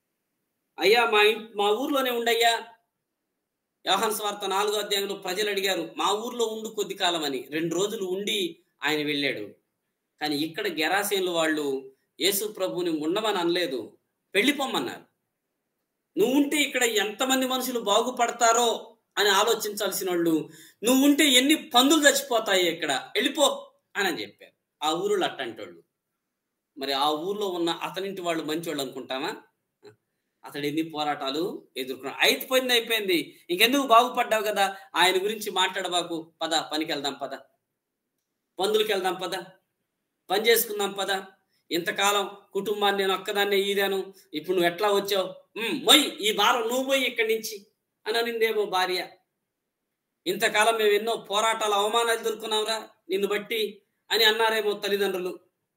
అయ్యా మా ఇంటి మా ఊర్లోనే ఉండయ్యా. యోహాను సువార్త నాలుగో అధ్యాయంలో ప్రజలు అడిగారు, మా ఊర్లో ఉండు కొద్ది కాలం అని. రెండు రోజులు ఉండి ఆయన వెళ్ళాడు. కానీ ఇక్కడ గెరాసేనులు వాళ్ళు యేసు ప్రభుని ఉండమని అనలేదు, వెళ్ళిపోమన్నారు. నువ్వు ఉంటే ఇక్కడ ఎంతమంది మనుషులు బాగుపడతారో అని ఆలోచించాల్సిన వాళ్ళు, నువ్వు ఉంటే ఎన్ని పందులు చచ్చిపోతాయి ఇక్కడ, వెళ్ళిపో అని చెప్పారు. ఆ ఊరులో అట్టంటోళ్ళు. మరి ఆ ఊర్లో ఉన్న అతనింటి వాళ్ళు మంచోళ్ళు అనుకుంటామా? అతడు ఎన్ని పోరాటాలు ఎదుర్కొన్నాడు. అయిపోయింది అయిపోయింది, ఇంకెందుకు బాగుపడ్డావు కదా, ఆయన గురించి మాట్లాడబాకు, పద పనికి వెళ్దాం, పద పందులకి వెళ్దాం, పద పని చేసుకుందాం, పద ఇంతకాలం కుటుంబాన్ని నేను ఒక్కదాన్నే ఈదాను, ఇప్పుడు నువ్వు ఎట్లా వచ్చావు, మొయ్ ఈ భారం నువ్వు పోయి ఇక్కడి నుంచి అని అనిందేమో భార్య. ఇంతకాలం మేము ఎన్నో పోరాటాలు అవమానాలు ఎదుర్కొన్నావురా నిన్ను బట్టి అని అన్నారేమో తల్లిదండ్రులు.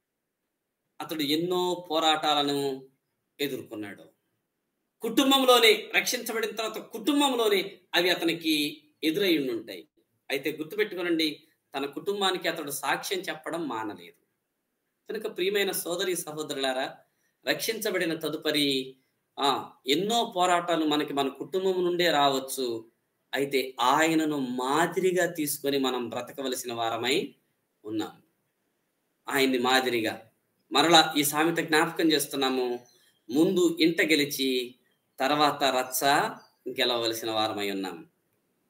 అతడు ఎన్నో పోరాటాలను ఎదుర్కొన్నాడు. కుటుంబంలోనే రక్షించబడిన తర్వాత కుటుంబంలోనే అవి అతనికి ఎదురై ఉంటాయి. అయితే గుర్తుపెట్టుకోనండి, తన కుటుంబానికి అతడు సాక్ష్యం చెప్పడం మానలేదు. కనుక ప్రియమైన సోదరి సహోదరులారా, రక్షించబడిన తదుపరి ఆ ఎన్నో పోరాటాలు మనకి మన కుటుంబం నుండే రావచ్చు. అయితే ఆయనను మాదిరిగా తీసుకొని మనం బ్రతకవలసిన వారమై ఉన్నాం. ఆయన్ని మాదిరిగా మరలా ఈ సామెత జ్ఞాపకం చేస్తున్నాము. ముందు ఇంట గెలిచి తర్వాత రచ్చ గెలవలసిన వారమై ఉన్నాం.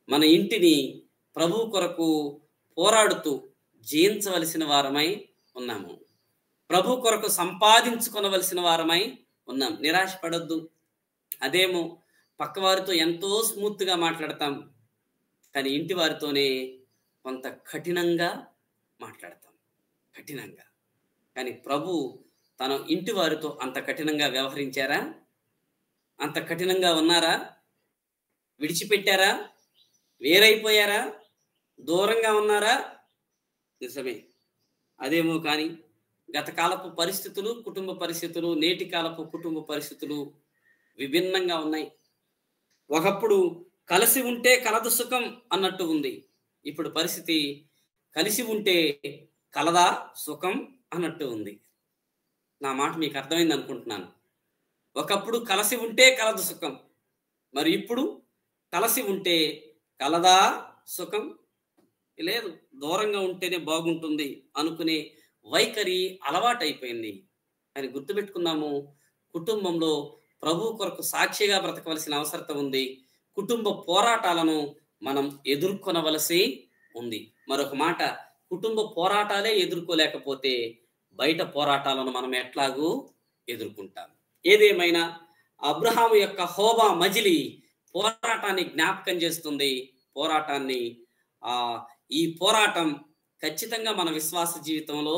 మన ఇంటిని ప్రభు కొరకు పోరాడుతూ జయించవలసిన వారమై ఉన్నాము. ప్రభు కొరకు సంపాదించుకొనవలసిన వారమై ఉన్నాం. నిరాశపడొద్దు. అదేమో పక్కవారితో ఎంతో స్మూత్గా మాట్లాడతాం, కానీ ఇంటి వారితోనే కొంత కఠినంగా మాట్లాడతాం, కఠినంగా. కానీ ప్రభు తన ఇంటి వారితో అంత కఠినంగా వ్యవహరించారా? అంత కఠినంగా ఉన్నారా? విడిచిపెట్టారా? వేరైపోయారా? దూరంగా ఉన్నారా? నిజమే. అదేమో కానీ గత కాలపు పరిస్థితులు, కుటుంబ పరిస్థితులు, నేటి కాలపు కుటుంబ పరిస్థితులు విభిన్నంగా ఉన్నాయి. ఒకప్పుడు కలిసి ఉంటే కలదు సుఖం అన్నట్టు ఉంది. ఇప్పుడు పరిస్థితి కలిసి ఉంటే కలదా సుఖం అన్నట్టు ఉంది. నా మాట మీకు అర్థమైంది అనుకుంటున్నాను. ఒకప్పుడు కలిసి ఉంటే కలదు సుఖం, మరి ఇప్పుడు కలిసి ఉంటే కలదా సుఖం లేదు, దూరంగా ఉంటేనే బాగుంటుంది అనుకునే వైఖరి అలవాటైపోయింది. అని గుర్తుపెట్టుకున్నాము, కుటుంబంలో ప్రభు కొరకు సాక్షిగా బ్రతకవలసిన అవసరత ఉంది. కుటుంబ పోరాటాలను మనం ఎదుర్కొనవలసి ఉంది. మరొక మాట, కుటుంబ పోరాటాలే ఎదుర్కోలేకపోతే బయట పోరాటాలను మనం ఎట్లాగూ ఎదుర్కొంటాం. ఏదేమైనా అబ్రహాము యొక్క హోబా మజిలీ పోరాటాన్ని జ్ఞాపకం చేస్తుంది. పోరాటాన్ని ఆ ఈ పోరాటం ఖచ్చితంగా మన విశ్వాస జీవితంలో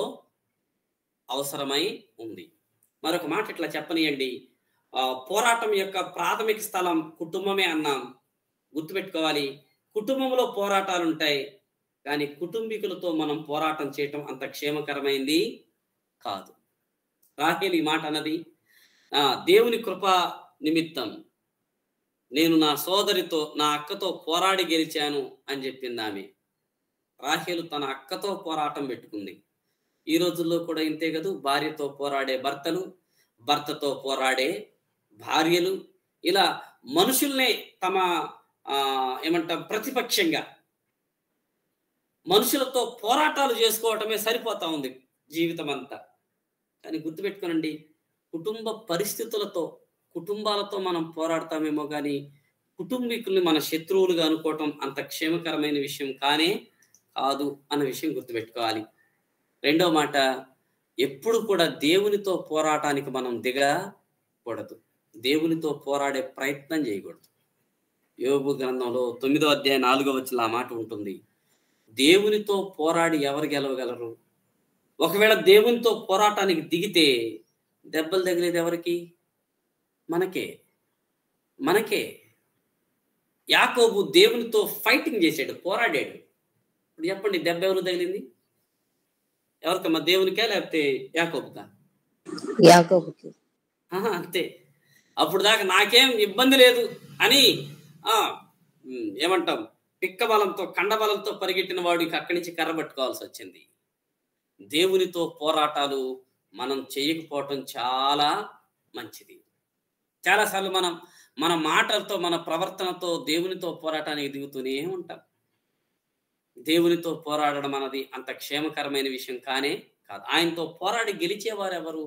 అవసరమై ఉంది. మరొక మాట ఇట్లా చెప్పనియండి, ఆ పోరాటం యొక్క ప్రాథమిక స్థలం కుటుంబమే అన్నాం. గుర్తుపెట్టుకోవాలి, కుటుంబంలో పోరాటాలు ఉంటాయి, కానీ కుటుంబీకులతో మనం పోరాటం చేయటం అంత క్షేమకరమైంది కాదు. రాహేలు ఈ మాట అన్నది, ఆ దేవుని కృప నిమిత్తం నేను నా సోదరితో, నా అక్కతో పోరాడి గెలిచాను అని చెప్పింది ఆమె. రాహేలు తన అక్కతో పోరాటం పెట్టుకుంది. ఈ రోజుల్లో కూడా ఇంతే కదూ, భార్యతో పోరాడే భర్తలు, భర్తతో పోరాడే భార్యలు, ఇలా మనుషుల్నే తమ ఆ ఏమంటాం ప్రతిపక్షంగా మనుషులతో పోరాటాలు చేసుకోవటమే సరిపోతా ఉంది జీవితం అంతా. కానీ గుర్తుపెట్టుకోనండి, కుటుంబ పరిస్థితులతో, కుటుంబాలతో మనం పోరాడతామేమో కానీ కుటుంబీకుల్ని మన శత్రువులుగా అనుకోవటం అంత క్షేమకరమైన విషయం కానే కాదు అన్న విషయం గుర్తుపెట్టుకోవాలి. రెండో మాట, ఎప్పుడు కూడా దేవునితో పోరాటానికి మనం దిగకూడదు, దేవునితో పోరాడే ప్రయత్నం చేయకూడదు. యోబు గ్రంథంలో తొమ్మిదో అధ్యాయం నాలుగో వచనంలో ఆ మాట ఉంటుంది, దేవునితో పోరాడి ఎవరు గెలవగలరు? ఒకవేళ దేవునితో పోరాటానికి దిగితే దెబ్బలు తగిలేది ఎవరికి? మనకే మనకే యాకోబు దేవునితో ఫైటింగ్ చేశాడు, పోరాడాడు. ఇప్పుడు చెప్పండి, దెబ్బ ఎవరు తగిలింది? ఎవరికమ్మా? దేవునికే లేకపోతే యాకోబుకా? యాకోబుకి. ఆహా, అంతే. అప్పుడు దాకా నాకేం ఇబ్బంది లేదు అని ఆ ఏమంటాం పిక్క బలంతో, కండబలంతో పరిగెట్టిన వాడికి అక్కడి నుంచి కర్ర పట్టుకోవాల్సి వచ్చింది. దేవునితో పోరాటాలు మనం చేయకపోవటం చాలా మంచిది. చాలాసార్లు మనం మన మాటలతో, మన ప్రవర్తనతో దేవునితో పోరాటానికి దిగుతూనే ఉంటాం. దేవునితో పోరాడడం అన్నది అంత క్షేమకరమైన విషయం కానే కాదు. ఆయనతో పోరాడి గెలిచేవారు ఎవరు?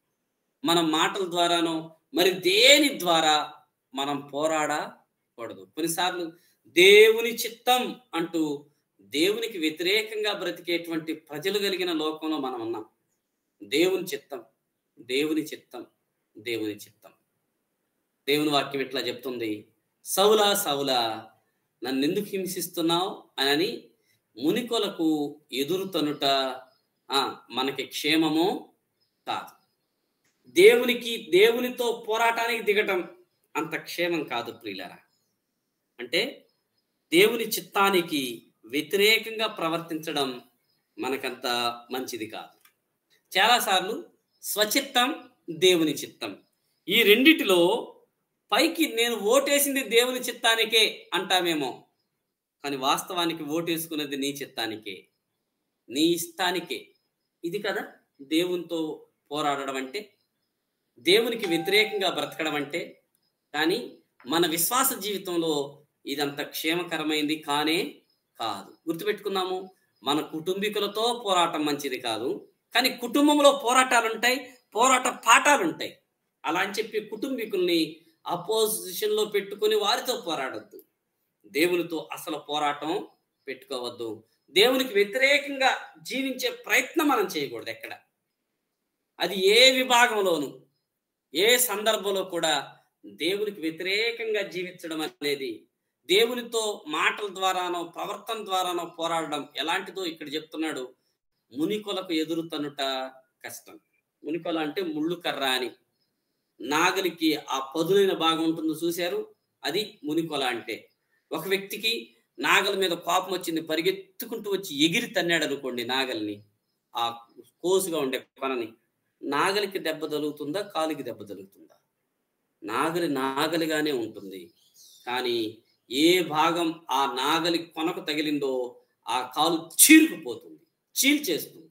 మన మాటల ద్వారానో మరి దేని ద్వారా మనం పోరాడకూడదు. కొన్నిసార్లు దేవుని చిత్తం అంటూ దేవునికి వ్యతిరేకంగా బ్రతికేటువంటి ప్రజలు కలిగిన లోకంలో మనం ఉన్నాం. దేవుని చిత్తం, దేవుని చిత్తం, దేవుని చిత్తం. దేవుని వాక్యం ఇట్లా చెప్తుంది, సౌలా సౌలా నన్ను ఎందుకు హింసిస్తున్నావు అని మునికొలకు ఎదురుతనుట ఆ మనకి క్షేమము కాదు. దేవునికి, దేవునితో పోరాటానికి దిగటం అంత క్షేమం కాదు ప్రియులారా. అంటే దేవుని చిత్తానికి వ్యతిరేకంగా ప్రవర్తించడం మనకంత మంచిది కాదు. చాలాసార్లు స్వచిత్తం, దేవుని చిత్తం, ఈ రెండిటిలో పైకి నేను ఓటేసింది దేవుని చిత్తానికే అంటామేమో, కానీ వాస్తవానికి ఓటేసుకున్నది నీ చిత్తానికే, నీ ఇష్టానికే. ఇది కదా దేవునితో పోరాడడం అంటే, దేవునికి వ్యతిరేకంగా బ్రతకడం అంటే. కానీ మన విశ్వాస జీవితంలో ఇదంత క్షేమకరమైంది కానే కాదు. గుర్తుపెట్టుకున్నాము, మన కుటుంబీకులతో పోరాటం మంచిది కాదు, కానీ కుటుంబంలో పోరాటాలు ఉంటాయి, పోరాట పాఠాలు ఉంటాయి. అలా అని చెప్పి కుటుంబీకుల్ని అపోజిషన్లో పెట్టుకుని వారితో పోరాడొద్దు. దేవునితో అసలు పోరాటం పెట్టుకోవద్దు. దేవునికి వ్యతిరేకంగా జీవించే ప్రయత్నం మనం చేయకూడదు ఎక్కడ. అది ఏ విభాగంలోనూ ఏ సందర్భంలో కూడా దేవునికి వ్యతిరేకంగా జీవించడం అనేది, దేవునితో మాటల ద్వారానో ప్రవర్తన ద్వారానో పోరాడడం ఎలాంటిదో ఇక్కడ చెప్తున్నాడు. మునికొలకు ఎదురు తన్నుట కష్టం. మునికొల అంటే ముళ్ళు కర్ర అని, నాగలికి ఆ పదునైన భాగం ఉంటుందో చూశారు, అది మునికొల అంటే. ఒక వ్యక్తికి నాగలి మీద కోపం వచ్చింది, పరిగెత్తుకుంటూ వచ్చి ఎగిరి తన్నాడు అనుకోండి నాగలిని, ఆ కోసుగా ఉండే కొనని, నాగలికి దెబ్బ తగులుతుందా కాలికి దెబ్బ తగులుతుందా? నాగలి నాగలిగానే ఉంటుంది. కానీ ఏ భాగం ఆ నాగలి కొనకు తగిలిందో ఆ కాలు చీరుకుపోతుంది, చీల్చేస్తుంది,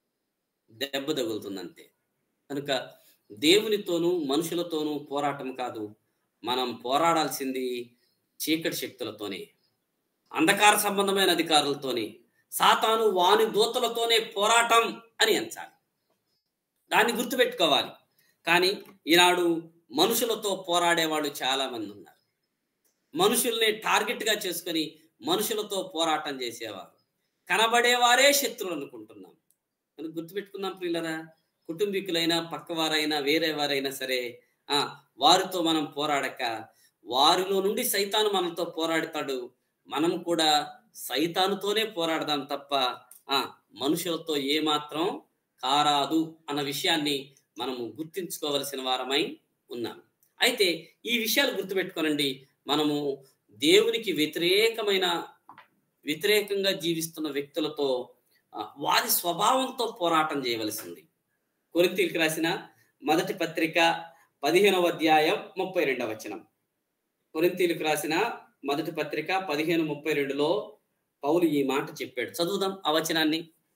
దెబ్బ తగులుతుంది అంతే. కనుక దేవునితోనూ మనుషులతోనూ పోరాటం కాదు, మనం పోరాడాల్సింది చీకటి శక్తులతోనే, అంధకార సంబంధమైన అధికారులతోనే, సాతాను వాని దూతలతోనే పోరాటం అని ఎంచాలి. దాన్ని గుర్తుపెట్టుకోవాలి. కానీ ఈనాడు మనుషులతో పోరాడేవాళ్ళు చాలా మంది ఉన్నారు. మనుషుల్ని టార్గెట్గా చేసుకొని మనుషులతో పోరాటం చేసేవారు. కనబడేవారే శత్రువులు అనుకుంటున్నాం. మనం గుర్తుపెట్టుకుందాం ప్రియులరా. కుటుంబీకులైనా పక్కవారైనా వేరే వారైనా సరే ఆ వారితో మనం పోరాడక వారిలో నుండి సైతాను మనతో పోరాడతాడు. మనం కూడా సైతానుతోనే పోరాడదాం తప్ప ఆ మనుషులతో ఏమాత్రం కారాదు అన్న విషయాన్ని మనము గుర్తించుకోవలసిన వారమై ఉన్నాం. అయితే ఈ విషయాలు గుర్తుపెట్టుకోనండి. మనము దేవునికి వ్యతిరేకమైన వ్యతిరేకంగా జీవిస్తున్న వ్యక్తులతో వారి స్వభావంతో పోరాటం చేయవలసింది. కొరింథీయులకు రాసిన మొదటి పత్రిక పదిహేనవ అధ్యాయం ముప్పై రెండవ వచనం. కొరింథీయులకు రాసిన మొదటి పత్రిక పదిహేను ముప్పై రెండులో పౌలు ఈ మాట చెప్పాడు. చదువుదాం ఆ వచనాన్ని.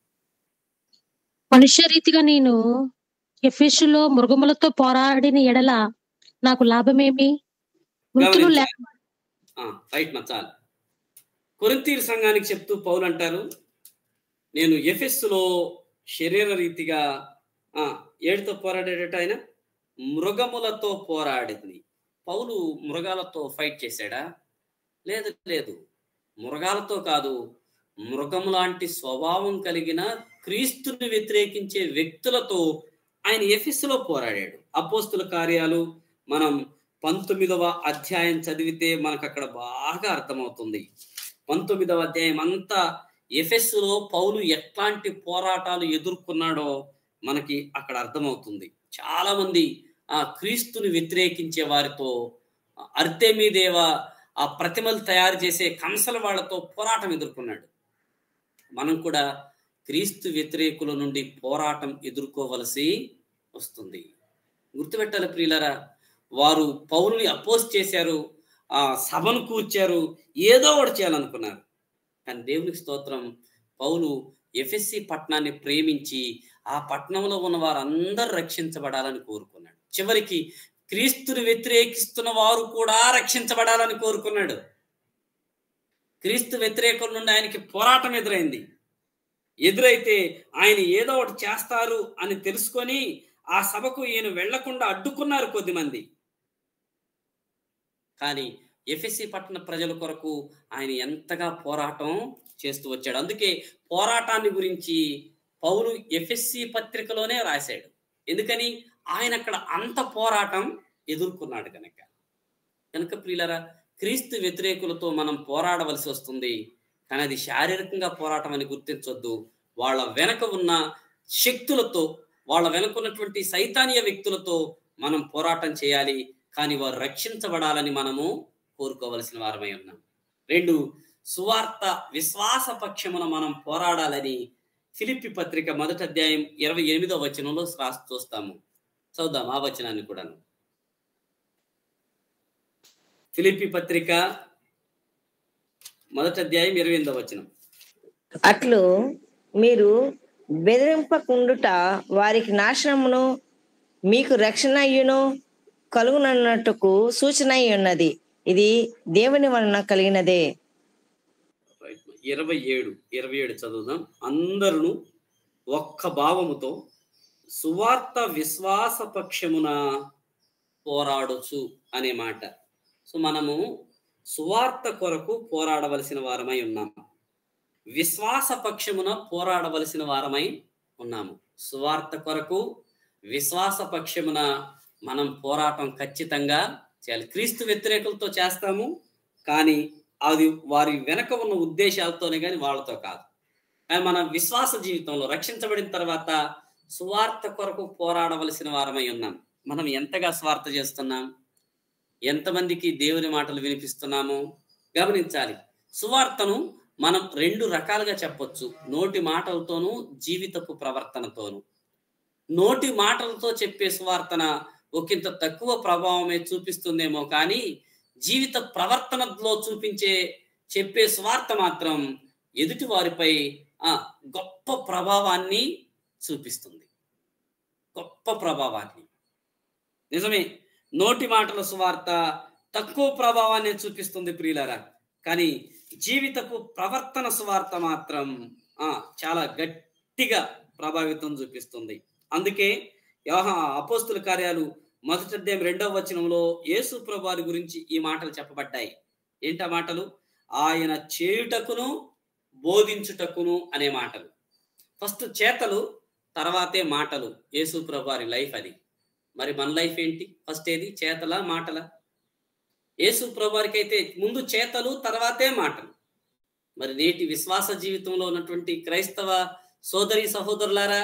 మనుష్య రీతిగా నేను ఎఫెసులో మృగములతో పోరాడిన ఎడల నాకు లాభమేమి? మృతులు లేక రైట్ మా చాలు. కొరింథీయుల సంఘానికి చెప్తూ పౌలు అంటారు, నేను ఎఫెసులో శరీర రీతిగా ఆ ఏడుతో పోరాడేటట్టు ఆయన మృగములతో పోరాడింది. పౌలు మృగాలతో ఫైట్ చేశాడా? లేదు లేదు, మృగాలతో కాదు, మృగము లాంటి స్వభావం కలిగిన క్రీస్తుని వ్యతిరేకించే వ్యక్తులతో ఆయన ఎఫెసులో పోరాడాడు. అపోస్తుల కార్యాలు మనం పంతొమ్మిదవ అధ్యాయం చదివితే మనకు అక్కడ బాగా అర్థమవుతుంది. పంతొమ్మిదవ అధ్యాయం అంతా ఎఫెసులో పౌలు ఎట్లాంటి పోరాటాలు ఎదుర్కొన్నాడో మనకి అక్కడ అర్థమవుతుంది. చాలా మంది ఆ క్రీస్తుని వ్యతిరేకించే వారితో, అర్తెమీదేవ ఆ ప్రతిమలు తయారు చేసే కంసల వాళ్ళతో పోరాటం ఎదుర్కొన్నాడు. మనం కూడా క్రీస్తు వ్యతిరేకుల నుండి పోరాటం ఎదుర్కోవలసి వస్తుంది. గుర్తుపెట్టాలి ప్రియులరా. వారు పౌలుని అపోజ్ చేశారు, ఆ సభను కూర్చారు, ఏదో ఒకటి చేయాలనుకున్నారు. కానీ దేవునికి స్తోత్రం, పౌలు ఎఫెస్సి పట్టణాన్ని ప్రేమించి ఆ పట్టణంలో ఉన్న వారందరూ రక్షించబడాలని కోరుకున్నాడు. చివరికి క్రీస్తుని వ్యతిరేకిస్తున్న వారు కూడా రక్షించబడాలని కోరుకున్నాడు. క్రీస్తు వ్యతిరేకుల నుండి ఆయనకి పోరాటం ఎదురైంది. ఎదురైతే ఆయన ఏదో ఒకటి చేస్తారు అని తెలుసుకొని ఆ సభకు ఈయన వెళ్లకుండా అడ్డుకున్నారు కొద్దిమంది. కానీ ఎఫెస్సి పట్టణ ప్రజల కొరకు ఆయన ఎంతగా పోరాటం చేస్తూ వచ్చాడు. అందుకే పోరాటాన్ని గురించి పౌలు ఎఫెస్సి పత్రికలోనే రాశాడు. ఎందుకని? ఆయన అక్కడ అంత పోరాటం ఎదుర్కొన్నాడు కనుక. కనుక ప్రియులరా, క్రీస్తు వ్యతిరేకులతో మనం పోరాడవలసి వస్తుంది. కానీ అది శారీరకంగా పోరాటం అని గుర్తించొద్దు. వాళ్ళ వెనక ఉన్న శక్తులతో, వాళ్ళ వెనక ఉన్నటువంటి సైతానీయ వ్యక్తులతో మనం పోరాటం చేయాలి. కానీ వారు రక్షించబడాలని మనము కోరుకోవలసిన వారమై ఉన్నాం. రెండు, సువార్త విశ్వాస పక్షమున మనం పోరాడాలని ఫిలిప్పి పత్రిక మొదటి అధ్యాయం ఇరవై ఎనిమిదవ వచనంలో రాసి చూస్తాము. చదువుదాం ఆ వచనాన్ని కూడాను. ఫిలిప్పి పత్రిక మొదటి అధ్యాయం ఇరవై ఎనిమిదవ వచనం. అట్లు మీరు బెదిరింపకుండుట వారికి నాశనమును మీకు రక్షణ అయ్యును కలుగునన్నట్టుకు సూచన అయి ఉన్నది. ఇది దేవుని వలన కలిగినదే. ఇరవై ఏడు ఇరవై ఏడు చదువుదాం. అందరూ ఒక్క భావముతో సువార్త విశ్వాస పక్షమున పోరాడొచ్చు అనే మాట. సో మనము సువార్త కొరకు పోరాడవలసిన వారమై ఉన్నాము. విశ్వాస పక్షమున పోరాడవలసిన వారమై ఉన్నాము. సువార్త కొరకు విశ్వాస పక్షమున మనం పోరాటం ఖచ్చితంగా చేయాలి. క్రీస్తు వ్యతిరేకులతో చేస్తాము, కానీ అది వారి వెనక ఉన్న ఉద్దేశాలతోనే కానీ వాళ్ళతో కాదు. కానీ మన విశ్వాస జీవితంలో రక్షించబడిన తర్వాత సువార్త కొరకు పోరాడవలసిన వారమై ఉన్నాం. మనం ఎంతగా స్వార్థ చేస్తున్నాం, ఎంతమందికి దేవుని మాటలు వినిపిస్తున్నాము గమనించాలి. సువార్తను మనం రెండు రకాలుగా చెప్పొచ్చు, నోటి మాటలతోనూ జీవితపు ప్రవర్తనతోనూ. నోటి మాటలతో చెప్పే సువార్తన ఒకంత తక్కువ ప్రభావమే చూపిస్తుందేమో, కానీ జీవిత ప్రవర్తనలో చూపించే చెప్పే సువార్త మాత్రం ఎదుటి వారిపై ఆ గొప్ప ప్రభావాన్ని చూపిస్తుంది. గొప్ప ప్రభావాన్ని. నిజమే, నోటి మాటల సువార్త తక్కువ ప్రభావాన్ని చూపిస్తుంది ప్రియులారా, కానీ జీవితపు ప్రవర్తన సువార్త మాత్రం ఆ చాలా గట్టిగా ప్రభావితం చూపిస్తుంది. అందుకే యోహా అపోస్తుల కార్యాలు మొదటి అధ్యాయం రెండవ వచనంలో యేసు ప్రభువారి గురించి ఈ మాటలు చెప్పబడ్డాయి. ఏంటా మాటలు? ఆయన చేయుటకును బోధించుటకును అనే మాటలు. ఫస్ట్ చేతలు, తర్వాతే మాటలు. యేసు ప్రభువారి లైఫ్ అది. మరి మన లైఫ్ ఏంటి? ఫస్ట్ ఏది? చేతల మాటల? యేసు ప్రభువారికి అయితే ముందు చేతలు, తర్వాతే మాటలు. మరి నేటి విశ్వాస జీవితంలో ఉన్నటువంటి క్రైస్తవ సోదరి సహోదరులారా,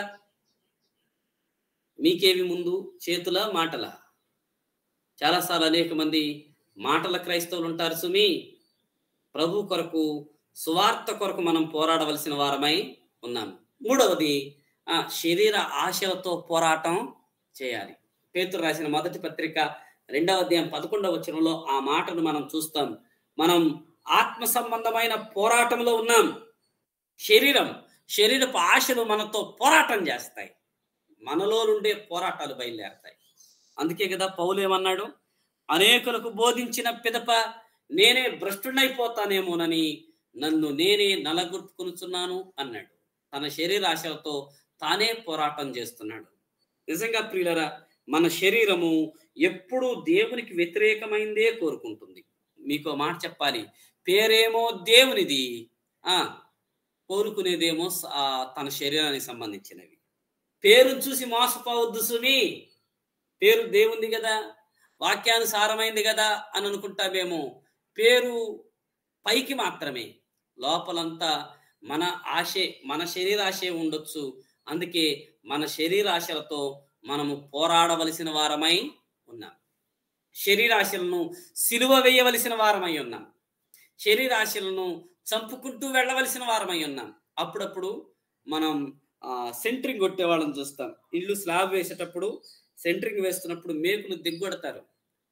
మీకేవి ముందు? చేతుల మాటల? చాలాసార్లు అనేక మంది మాటల క్రైస్తవులు ఉంటారు సుమి. ప్రభు కొరకు సువార్త కొరకు మనం పోరాడవలసిన వారమై ఉన్నాము. మూడవది ఆ శరీర ఆశలతో పోరాటం చేయాలి. పేతురు రాసిన మొదటి పత్రిక రెండవ అధ్యాయం పదకొండవ వచనంలో ఆ మాటను మనం చూస్తాం. మనం ఆత్మ సంబంధమైన పోరాటంలో ఉన్నాం. శరీరం శరీరపు ఆశలు మనతో పోరాటం చేస్తాయి. మనలో నుండే పోరాటాలు బయలుదేరతాయి. అందుకే కదా పౌలు ఏమన్నాడు? అనేకులకు బోధించిన పిదప నేనే భ్రష్టునైపోతానేమోనని నన్ను నేనే నలగొట్టుకునుచున్నాను అన్నాడు. తన శరీర ఆశలతో తానే పోరాటం చేస్తున్నాడు. నిజంగా ప్రియులరా, మన శరీరము ఎప్పుడూ దేవునికి వ్యతిరేకమైందే కోరుకుంటుంది. మీకు మాట చెప్పాలి, పేరేమో దేవునిది, ఆ కోరుకునేదేమో తన శరీరానికి సంబంధించినవి. పేరు చూసి మోసపోవద్దు సుమి. పేరు దేవుంది కదా, వాక్యానుసారమైంది కదా అని అనుకుంటామేమో. పేరు పైకి మాత్రమే, లోపలంతా మన ఆశే, మన శరీరాశే ఉండొచ్చు. అందుకే మన శరీరాశలతో మనము పోరాడవలసిన వారమై ఉన్నాం. శరీరాశలను సిలువ వేయవలసిన వారమై ఉన్నాం. శరీరాశలను చంపుకుంటూ వెళ్ళవలసిన వారమై ఉన్నాం. అప్పుడప్పుడు మనం సెంట్రింగ్ కొట్టే వాళ్ళని చూస్తాం. ఇల్లు స్లాబ్ వేసేటప్పుడు సెంట్రింగ్ వేస్తున్నప్పుడు మేకులు దిగ్గొడతారు.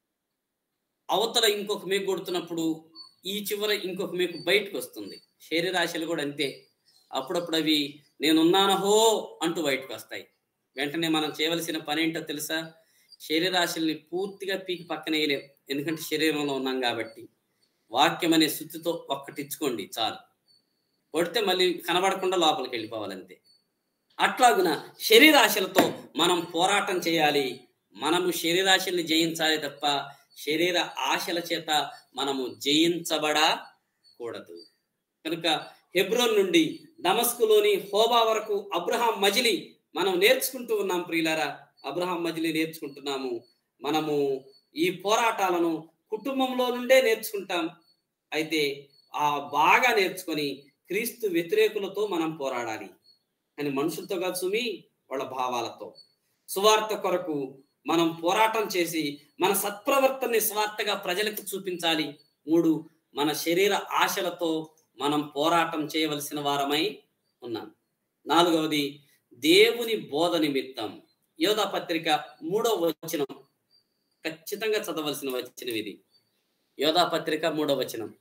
అవతల ఇంకొక మేకు కొడుతున్నప్పుడు ఈ చివర ఇంకొక మేకు బయటకు వస్తుంది. శరీరాశలు కూడా అంతే. అప్పుడప్పుడు అవి నేనున్నానహో అంటూ బయటకు వస్తాయి. వెంటనే మనం చేయవలసిన పని ఏంటో తెలుసా? శరీరాశల్ని పూర్తిగా పీకి పక్కన వేయలేం, ఎందుకంటే శరీరంలో ఉన్నాం కాబట్టి. వాక్యం అనే శుద్ధితో ఒక్కటిచ్చుకోండి చాలు. కొడితే మళ్ళీ కనబడకుండా లోపలికి వెళ్ళిపోవాలంతే. అట్లాగున శరీరాశలతో మనం పోరాటం చేయాలి. మనము శరీరాశల్ని జయించాలి తప్ప శరీర ఆశల చేత మనము జయించబడకూడదు. కనుక హెబ్రోన్ నుండి దమస్కులోని హోబా వరకు అబ్రహాం మజిలీ మనం నేర్చుకుంటూ ఉన్నాం ప్రియులారా. అబ్రహాం మజిలీ నేర్చుకుంటున్నాము. మనము ఈ పోరాటాలను కుటుంబంలో నుండే నేర్చుకుంటాం. అయితే ఆ బాగా నేర్చుకొని క్రీస్తు వ్యతిరేకులతో మనం పోరాడాలి. అని మనుషులతో కాదు సుమి, వాళ్ళ భావాలతో. సువార్త కొరకు మనం పోరాటం చేసి మన సత్ప్రవర్తనని స్వార్థగా ప్రజలకు చూపించాలి. మూడు, మన శరీర ఆశలతో మనం పోరాటం చేయవలసిన వారమై ఉన్నాం. నాలుగవది, దేవుని బోధ నిమిత్తం. యోధా పత్రిక మూడవ వచనం ఖచ్చితంగా చదవలసిన వచనం ఇది. యోధా పత్రిక మూడవ వచనం.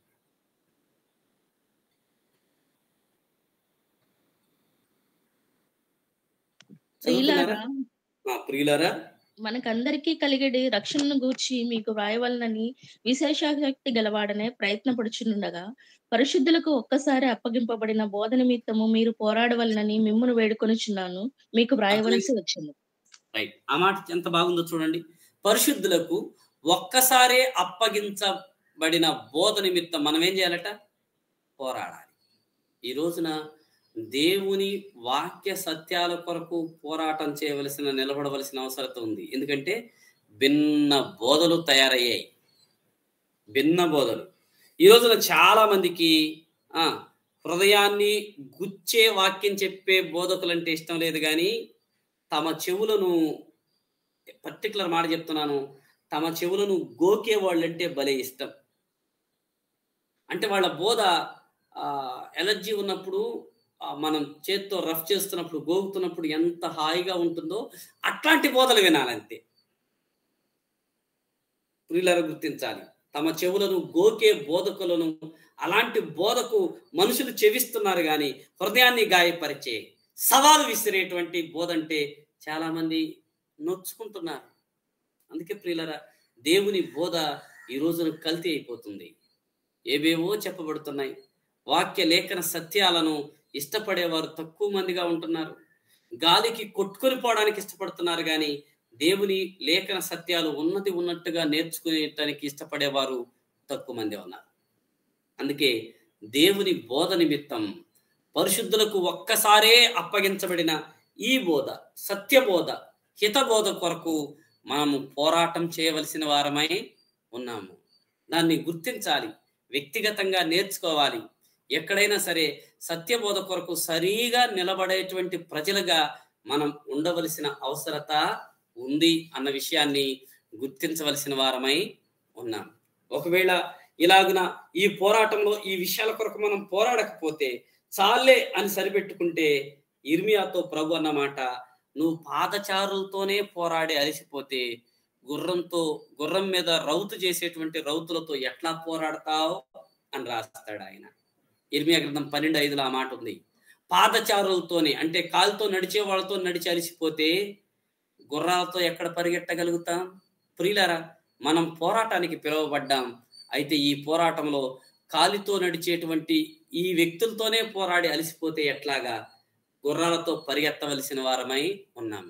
ప్రియులారా, మనకందరికీ కలిగడి రక్షణను గూర్చి మీకు వ్రాయవలనని విశేషాశక్తి గలవాడనే ప్రయత్నపడుచుండగా పరిశుద్ధులకు ఒక్కసారి అప్పగింపబడిన బోధ నిమిత్తము మీరు పోరాడవలనని మిమ్మును వేడుకొనుచున్నాను, మీకు వ్రాయవలసి వచ్చింది. రైట్, ఆ మాట ఎంత బాగుందో చూడండి. పరిశుద్ధులకు ఒక్కసారే అప్పగించ బడిన బోధ నిమిత్తం మనం ఏం చేయాలట? పోరాడాలి. ఈ రోజున దేవుని వాక్య సత్యాల కొరకు పోరాటం చేయవలసిన నిలబడవలసిన అవసరత ఉంది. ఎందుకంటే భిన్న బోధలు తయారయ్యాయి. భిన్న బోధలు ఈ రోజున చాలా మందికి ఆ హృదయాన్ని గుచ్చే వాక్యం చెప్పే బోధకులు అంటే ఇష్టం లేదు, కానీ తమ చెవులను, పర్టికులర్ మాట చెప్తున్నాను, తమ చెవులను గోకే వాళ్ళంటే భలే ఇష్టం. అంటే వాళ్ళ బోధ ఎలర్జీ ఉన్నప్పుడు, మనం చేత్తో రఫ్ చేస్తున్నప్పుడు, గోగుతున్నప్పుడు ఎంత హాయిగా ఉంటుందో అట్లాంటి బోధలు వినాలంతే. ప్రియులారా గుర్తించాలి, తమ చెవులను గోకే బోధకులను, అలాంటి బోధకు మనుషులు చెవిస్తున్నారు, కానీ హృదయాన్ని గాయపరిచే, సవాలు విసిరేటువంటి బోధ అంటే చాలా మంది నొచ్చుకుంటున్నారు. అందుకే ప్రియులారా, దేవుని బోధ ఈ రోజున కల్తీ అయిపోతుంది. ఏవేవో చెప్పబడుతున్నాయి. వాక్య లేఖన సత్యాలను ఇష్టపడేవారు తక్కువ మందిగా ఉంటున్నారు. గాలికి కొట్టుకొని పోవడానికి ఇష్టపడుతున్నారు, కానీ దేవుని లేఖన సత్యాలు ఉన్నది ఉన్నట్టుగా నేర్చుకునేటానికి ఇష్టపడేవారు తక్కువ మంది ఉన్నారు. అందుకే దేవుని బోధ నిమిత్తం పరిశుద్ధులకు ఒక్కసారే అప్పగించబడిన ఈ బోధ, సత్యబోధ, హితబోధ కొరకు మనము పోరాటం చేయవలసిన వారమై ఉన్నాము. దాన్ని గుర్తించాలి, వ్యక్తిగతంగా నేర్చుకోవాలి. ఎక్కడైనా సరే సత్యబోధ కొరకు సరిగా నిలబడేటువంటి ప్రజలుగా మనం ఉండవలసిన అవసరత ఉంది అన్న విషయాన్ని గుర్తించవలసిన వారమై ఉన్నాం. ఒకవేళ ఇలాగున ఈ పోరాటంలో ఈ విషయాల కొరకు మనం పోరాడకపోతే చాలే అని సరిపెట్టుకుంటే, ఇర్మియాతో ప్రభు అన్నమాట, నువ్వు పాదచారులతోనే పోరాడి అలసిపోతే గుర్రంతో, గుర్రం మీద రౌతు చేసేటువంటి రౌతులతో ఎట్లా పోరాడతావు అని రాస్తాడు ఆయన. ఇర్మియా గ్రంథం పన్నెండు ఐదులో ఆ మాట ఉంది. పాదచారులతోనే అంటే కాలుతో నడిచే వాళ్ళతో నడిచి అలసిపోతే గుర్రాలతో ఎక్కడ పరిగెట్టగలుగుతాం? ప్రియులారా, మనం పోరాటానికి పిలువబడ్డాం. అయితే ఈ పోరాటంలో కాలితో నడిచేటువంటి ఈ వ్యక్తులతోనే పోరాడి అలసిపోతే ఎట్లాగా? గుర్రాలతో పరిగెత్తవలసిన వారమై ఉన్నాం.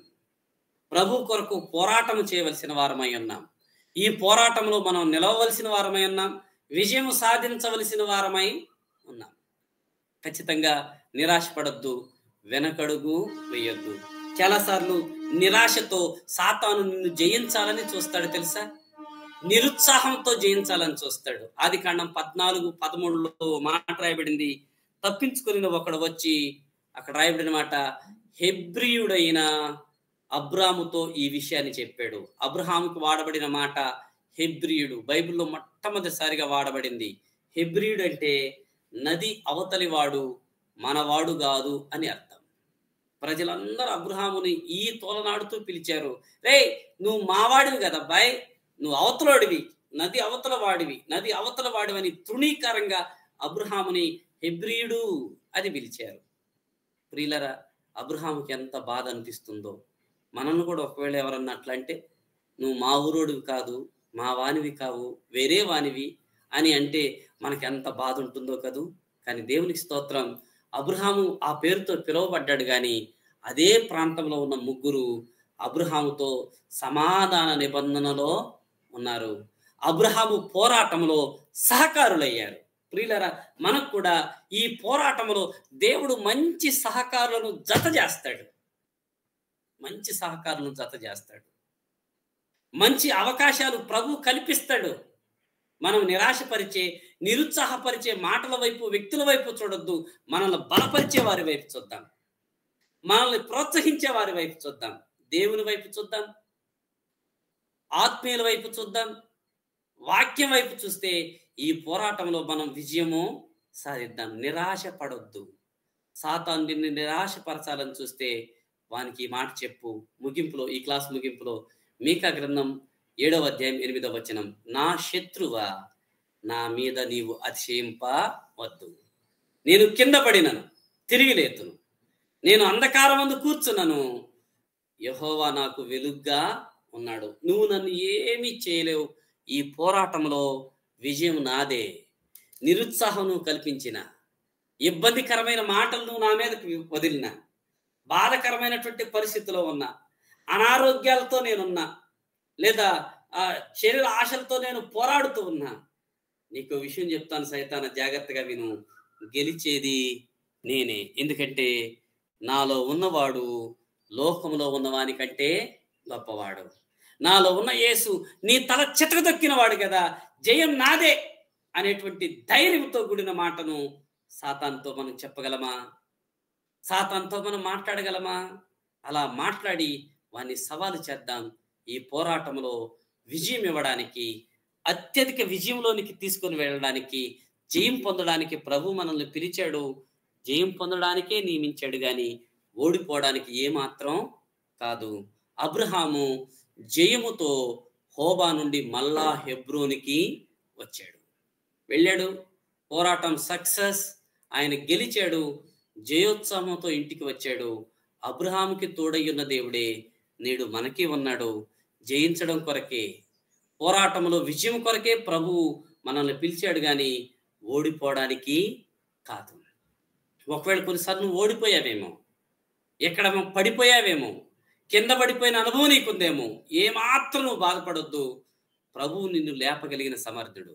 ప్రభు కొరకు పోరాటం చేయవలసిన వారమై ఉన్నాం. ఈ పోరాటంలో మనం నిలవవలసిన వారమై ఉన్నాం. విజయం సాధించవలసిన వారమై ఉన్నాం. ఖచ్చితంగా నిరాశపడద్దు, వెనకడుగు వేయొద్దు. చాలాసార్లు నిరాశతో సాతాను నిన్ను జయించాలని చూస్తాడు తెలుసా? నిరుత్సాహంతో జయించాలని చూస్తాడు. ఆది కాండం పద్నాలుగు పదమూడులో మాట రాయబడింది, తప్పించుకుని ఒకడు వచ్చి, అక్కడ రాయబడిన మాట, హెబ్రీయుడైన అబ్రాముతో ఈ విషయాన్ని చెప్పాడు. అబ్రహాముకు వాడబడిన మాట హెబ్రీయుడు. బైబిల్లో మొట్టమొదటిసారిగా వాడబడింది. హెబ్రీయుడు అంటే నది అవతలి వాడు, మనవాడు కాదు అని అర్థం. ప్రజలందరూ అబ్రహాముని ఈ తోలనాడుతూ పిలిచారు, రే నువ్వు మావాడివి కదా బాయ్, నువ్వు అవతలవాడివి, నది అవతల వాడివి, నది అవతల వాడివని తృణీకారంగా అబ్రహాముని హెబ్రీయుడు అని పిలిచారు. ప్రియులరా, అబ్రహాముకి ఎంత బాధ అనిపిస్తుందో. మనల్ని కూడా ఒకవేళ ఎవరన్నా అట్లా అంటే, నువ్వు మా ఊరోడివి కాదు, మా వానివి కావు, వేరే వానివి అని అంటే మనకి ఎంత బాధ ఉంటుందో కదూ. కానీ దేవునికి స్తోత్రం, అబ్రహాము ఆ పేరుతో పిలువబడ్డాడు, కానీ అదే ప్రాంతంలో ఉన్న ముగ్గురు అబ్రహాముతో సమాధాన నిబంధనలో ఉన్నారు. అబ్రహాము పోరాటంలో సహకారులయ్యారు. ప్రియులరా, మనకు కూడా ఈ పోరాటంలో దేవుడు మంచి సహకారులను జత చేస్తాడు. మంచి సహకారులను జత చేస్తాడు. మంచి అవకాశాలు ప్రభు కల్పిస్తాడు. మనం నిరాశపరిచే, నిరుత్సాహపరిచే మాటల వైపు, వ్యక్తుల వైపు చూడొద్దు. మనల్ని బలపరిచే వారి వైపు చూద్దాం. మనల్ని ప్రోత్సహించే వారి వైపు చూద్దాం. దేవుని వైపు చూద్దాం. ఆత్మీయుల వైపు చూద్దాం. వాక్యం వైపు చూస్తే ఈ పోరాటంలో మనం విజయము సాధిద్దాం. నిరాశ పడొద్దు. సాతాను నిన్ను నిరాశపరచాలని చూస్తే వానికి ఈ మాట చెప్పు. ముగింపులో, ఈ క్లాస్ ముగింపులో మీకా గ్రంథం ఏడవ అధ్యాయం ఎనిమిదవ వచనం, నా శత్రువా, నా మీద నీవు అతిశయింపవద్దు. నేను కింద పడినను తిరిగి లేతును, నేను అంధకారమందు కూర్చున్నాను, యెహోవా నాకు వెలుగ్గా ఉన్నాడు. నువ్వు నన్ను ఏమీ చేయలేవు. ఈ పోరాటంలో విజయం నాదే. నిరుత్సాహం నువ్వు కల్పించిన, ఇబ్బందికరమైన మాటలు నువ్వు నా మీదకు వదిలిన, బాధకరమైనటువంటి పరిస్థితిలో ఉన్నా, అనారోగ్యాలతో నేనున్నా, లేదా శరీర ఆశలతో నేను పోరాడుతూ ఉన్నా, నీకు విషయం చెప్తాను సైతాన, జాగ్రత్తగా విను. గెలిచేది నేనే. ఎందుకంటే నాలో ఉన్నవాడు లోకంలో ఉన్నవాని కంటే గొప్పవాడు. నాలో ఉన్న యేసు నీ తల చితకదొక్కిన వాడు కదా, జయం నాదే అనేటువంటి ధైర్యంతో కూడిన మాటను సాతానుతో మనం చెప్పగలమా? సాతానుతో మనం మాట్లాడగలమా? అలా మాట్లాడి వాన్ని సవాలు చేద్దాం. ఈ పోరాటంలో విజయం ఇవ్వడానికి, అత్యధిక విజయంలోనికి తీసుకొని వెళ్ళడానికి, జయం పొందడానికి ప్రభు మనల్ని పిలిచాడు. జయం పొందడానికే నియమించాడు గాని ఓడిపోవడానికి ఏమాత్రం కాదు. అబ్రహాము జయముతో హోబా నుండి మళ్ళా హెబ్రోనికి వచ్చాడు, వెళ్ళాడు. పోరాటం సక్సెస్, ఆయన గెలిచాడు, జయోత్సాహంతో ఇంటికి వచ్చాడు. అబ్రహాముకి తోడయ్యున్న దేవుడే నేడు మనకి ఉన్నాడు. జయించడం కొరకే, పోరాటంలో విజయం కొరకే ప్రభు మనల్ని పిలిచాడు గాని ఓడిపోవడానికి కాదు. ఒకవేళ కొన్నిసార్లు నువ్వు ఓడిపోయావేమో, ఎక్కడ పడిపోయావేమో, కింద పడిపోయిన అనుభవం నీకుందేమో, ఏమాత్రం నువ్వు బాధపడొద్దు. ప్రభువు నిన్ను లేపగలిగిన సమర్థుడు,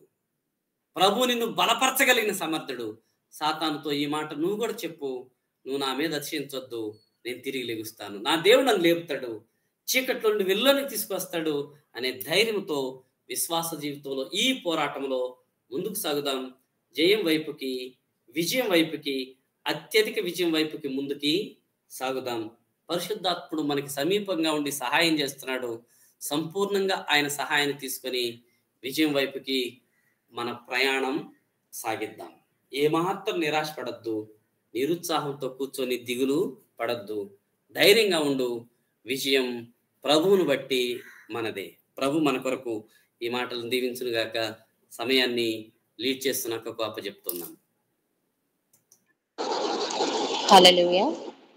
ప్రభు నిన్ను బలపరచగలిగిన సమర్థుడు. సాతానుతో ఈ మాట నువ్వు కూడా చెప్పు. నువ్వు నా మీద అతిశయించొద్దు, నేను తిరిగి లెగుస్తాను, నా దేవుడు నన్ను లేపుతాడు, చీకట్లో నుండి వెలుగులోకి తీసుకొస్తాడు అనే ధైర్యంతో విశ్వాస జీవితంలో ఈ పోరాటంలో ముందుకు సాగుదాం. జయం వైపుకి, విజయం వైపుకి, అత్యధిక విజయం వైపుకి ముందుకి సాగుదాం. పరిశుద్ధాత్ముడు మనకి సమీపంగా ఉండి సహాయం చేస్తున్నాడు. సంపూర్ణంగా ఆయన సహాయాన్ని తీసుకొని విజయం వైపుకి మన ప్రయాణం సాగిద్దాం. ఏమాత్రం నిరాశపడద్దు, నిరుత్సాహంతో కూర్చొని దిగులు పడద్దు, ధైర్యంగా ఉండు. విజయం ప్రభువును బట్టి మనదే. ప్రభు మన కొరకు ఈ మాటలను దీవించును గాక. సమయాన్ని లీడ్ చేస్తున్నాక గొప్ప చెప్తున్నాం. హల్లెలూయా.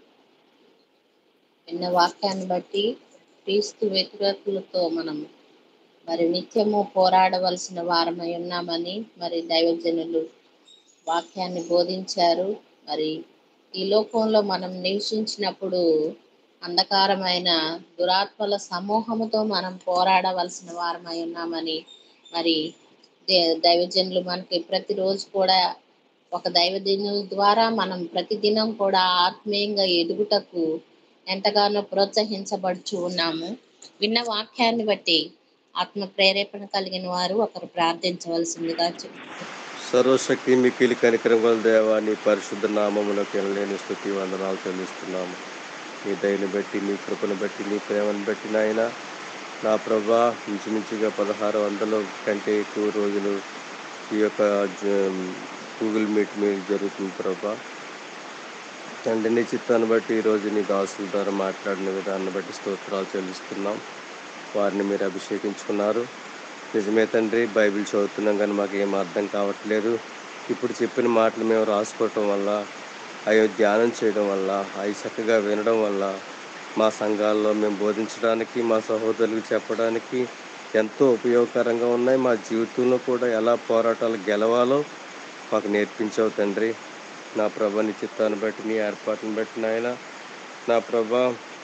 విన్న వాక్యాన్ని బట్టి క్రీస్తు వ్యతిరేకులతో మనం మరి నిత్యము పోరాడవలసిన వారమై ఉన్నామని మరి దైవజనులు వాక్యాన్ని బోధించారు. మరి ఈ లోకంలో మనం నివసించినప్పుడు అంధకారమైన దురాత్మల సమూహముతో మనం పోరాడవలసిన వారమై ఉన్నామని మరి దైవజనులు మనకి ప్రతిరోజు కూడా ఒక దైవజనుల ద్వారా మనం ప్రతిదినం కూడా ఆత్మీయంగా ఎదుగుటకు ఎంతగానో ప్రోత్సహించబడుచు ఉన్నాము. విన్న వాక్యాన్ని బట్టి ఆత్మ ప్రేరేపణ కలిగిన వారు ఒకరు ప్రార్థించవలసిందిగా చెప్తున్నారు. సర్వశక్తి మిక్కిలి కనికరం గల దేవా, నీ పరిశుద్ధ నామములకు ఎనలేని స్తుతి వందనాలు చెల్లిస్తున్నాము. నీ దయని బట్టి, నీ కృపను బట్టి, నీ ప్రేమను బట్టి నాయన నా ప్రభా, ఇంచుమించుగా పదహారు వందల కంటే ఎక్కువ రోజులు ఈ యొక్క గూగుల్ మీట్ మీద జరుగుతుంది ప్రభా. తండ్రి, నీ చిత్తాన్ని బట్టి ఈరోజు నీ దాసుల ద్వారా మాట్లాడిన విధానాన్ని బట్టి స్తోత్రాలు చెల్లిస్తున్నాం. వారిని మీరు అభిషేకించుకున్నారు. నిజమే తండ్రి, బైబిల్ చదువుతున్నాం కానీ మాకు ఏం అర్థం కావట్లేదు. ఇప్పుడు చెప్పిన మాటలు మేము రాసుకోవటం వల్ల, అవి ధ్యానం చేయడం వల్ల, అవి చక్కగా వినడం వల్ల మా సంఘాల్లో మేము బోధించడానికి, మా సహోదరులకు చెప్పడానికి ఎంతో ఉపయోగకరంగా ఉన్నాయి. మా జీవితంలో కూడా ఎలా పోరాటాలు గెలవాలో మాకు నేర్పించావు తండ్రి. నా ప్రభా, నీ చిత్తాన్ని బట్టి, నీ ఏర్పాటును బట్టి నాయన, నా ప్రభా,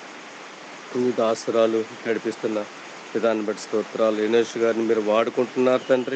నీ దాసురాలు నడిపిస్తున్న విధాన్ని బట్టి స్తోత్రాలు. యూనేష్ గారిని మీరు వాడుకుంటున్నారు తండ్రి.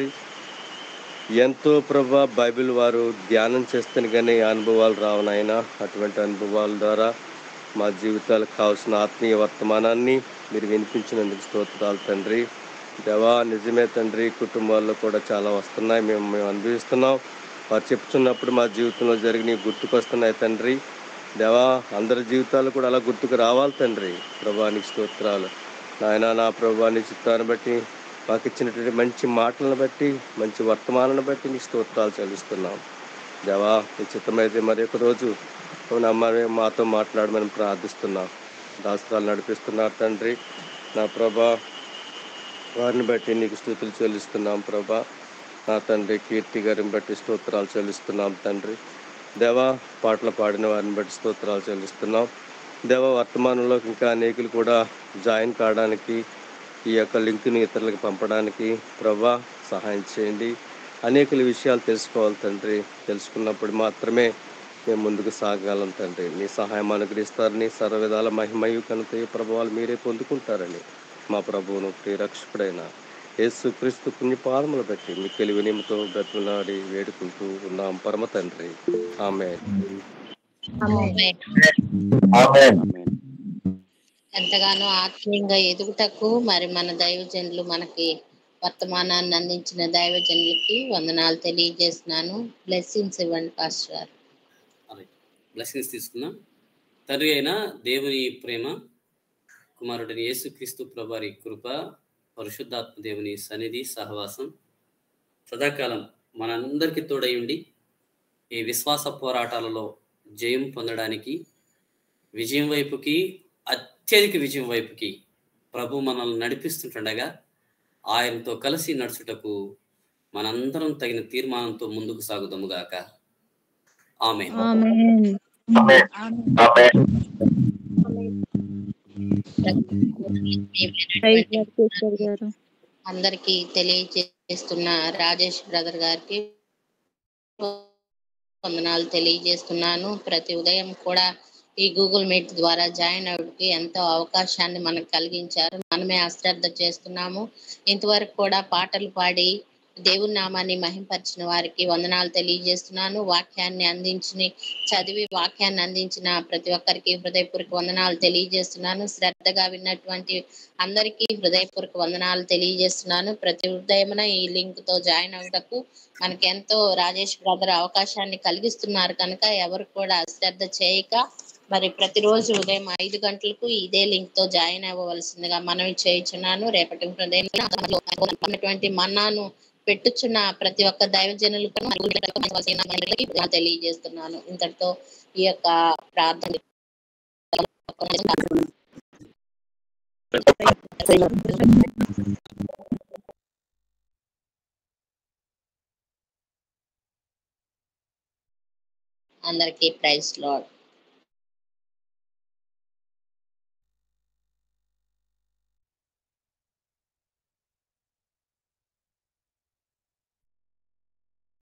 ఎంతో ప్రభా బైబిల్ వారు ధ్యానం చేస్తేనే కానీ అనుభవాలు రావునైనా, అటువంటి అనుభవాల ద్వారా మా జీవితాలకు కావాల్సిన ఆత్మీయ వర్తమానాన్ని మీరు వినిపించినందుకు స్తోత్రాలు తండ్రి. దేవా, నిజమే తండ్రి, కుటుంబాల్లో కూడా చాలా వస్తున్నాయి, మేము మేము అనుభవిస్తున్నాం. వారు చెప్తున్నప్పుడు మా జీవితంలో జరిగినవి గుర్తుకొస్తున్నాయి తండ్రి. దేవా, అందరి జీవితాలు కూడా అలా గుర్తుకు రావాలి తండ్రి. ప్రభానికి స్తోత్రాలు నాయన. నా ప్రభాని చిత్తాన్ని బట్టి, మాకు ఇచ్చినటువంటి మంచి మాటలను బట్టి, మంచి వర్తమానాన్ని బట్టి నీకు స్తోత్రాలు చెల్లిస్తున్నాం. దేవా, నీ చిత్తమైతే మరి ఒక రోజు నమ్మని మాతో మాట్లాడమని ప్రార్థిస్తున్నాం. దాసరాలు నడిపిస్తున్నారు తండ్రి. నా ప్రభా, వారిని బట్టి నీకు స్తుతులు చెల్లిస్తున్నాం ప్రభా. నా తండ్రి కీర్తి గారిని బట్టి స్తోత్రాలు చెల్లిస్తున్నాం తండ్రి. దేవా, పాటలు పాడిన వారిని బట్టి స్తోత్రాలు చెల్లిస్తున్నాం. దేవ, వర్తమానంలో ఇంకా అనేకులు కూడా జాయిన్ కావడానికి, ఈ యొక్క లింక్ని ఇతరులకు పంపడానికి ప్రభా సహాయం చేయండి. అనేకల విషయాలు తెలుసుకోవాలి తండ్రి. తెలుసుకున్నప్పుడు మాత్రమే మేము ముందుకు సాగగలం తండ్రి. నీ సహాయం అనుగ్రహిస్తారని, సర్వవిధాల మహిమయు ఘనత ప్రభావాలు మీరే పొందుకుంటారని మా ప్రభువును ప్రియరక్షకుడైన యేసు క్రీస్తు పుణ్యపాదములు బట్టి మిక్కిలి వినయముతో బ్రతిమలాడి వేడుకుంటూ ఉన్నాం పరమ తండ్రి. ఆమేన్. ఆమేన్. ఆమేన్. ఎంతగానో ఆత్మీయంగా ఎదుగుటకు మరి మన దైవజనులు మనకి వర్తమానాన్ని అందించిన దైవజనులకి వందనాలు తెలియజేస్తున్నాను. బ్లెస్సింగ్స్ ఇవ్వండి పాస్టర్ గారు. బ్లెస్సింగ్స్ తీసుకున్నాం. తండ్రి అయిన దేవుని ప్రేమ, కుమారుడిని యేసుక్రీస్తు ప్రభువారి కృప, పరిశుద్ధాత్మ దేవుని సన్నిధి సహవాసం సదాకాలం మనందరికీ తోడై ఉండి ఈ విశ్వాస పోరాటాలలో జయం పొందడానికి, విజయం వైపుకి, అత్యధిక విజయం వైపుకి ప్రభు మనల్ని నడిపిస్తుండగా ఆయనతో కలిసి నడుచుటకు మనందరం తగిన తీర్మానంతో ముందుకు సాగుదాముగాక. Amen. Amen. Amen. Praise Lord sister గారు. అందరికీ తెలియజేస్తున్న రాజేష్ బ్రదర్ గారికి వందనాలు తెలియజేస్తున్నాను. ప్రతి ఉదయం కూడా ఈ గూగుల్ మీట్ ద్వారా జాయిన్ అవడానికి ఎంతో అవకాశాన్ని మనకు కలిగించారు. మనమే అశ్రద్ధ చేస్తున్నాము. ఇంతవరకు కూడా పాటలు పాడి దేవుని నామాన్ని మహింపరిచిన వారికి వందనాలు తెలియజేస్తున్నాను. వాక్యాన్ని అందించి చదివి వాక్యాన్ని అందించిన ప్రతి ఒక్కరికి హృదయపూర్వక వందనాలు తెలియజేస్తున్నాను. శ్రద్ధగా విన్నటువంటి అందరికీ హృదయపూర్వక వందనాలు తెలియజేస్తున్నాను. ప్రతి ఉదయమున ఈ లింక్ తో జాయిన్ అవ్వటకు మనకి ఎంతో రాజేష్ బ్రదర్ అవకాశాన్ని కలిగిస్తున్నారు కనుక ఎవరు కూడా శ్రద్ధ చేయక మరి ప్రతిరోజు ఉదయం ఐదు గంటలకు ఇదే లింక్ తో జాయిన్ అవ్వవలసిందిగా మనవి చేయుచున్నాను. రేపటి హృదయం మన్నాను పెట్టుచున్న ప్రతి ఒక్క దైవజనులకు తెలియజేస్తున్నాను. ఇంతటితో ఈ యొక్క ప్రార్థన అందరికీ ప్రైజ్ లార్డ్.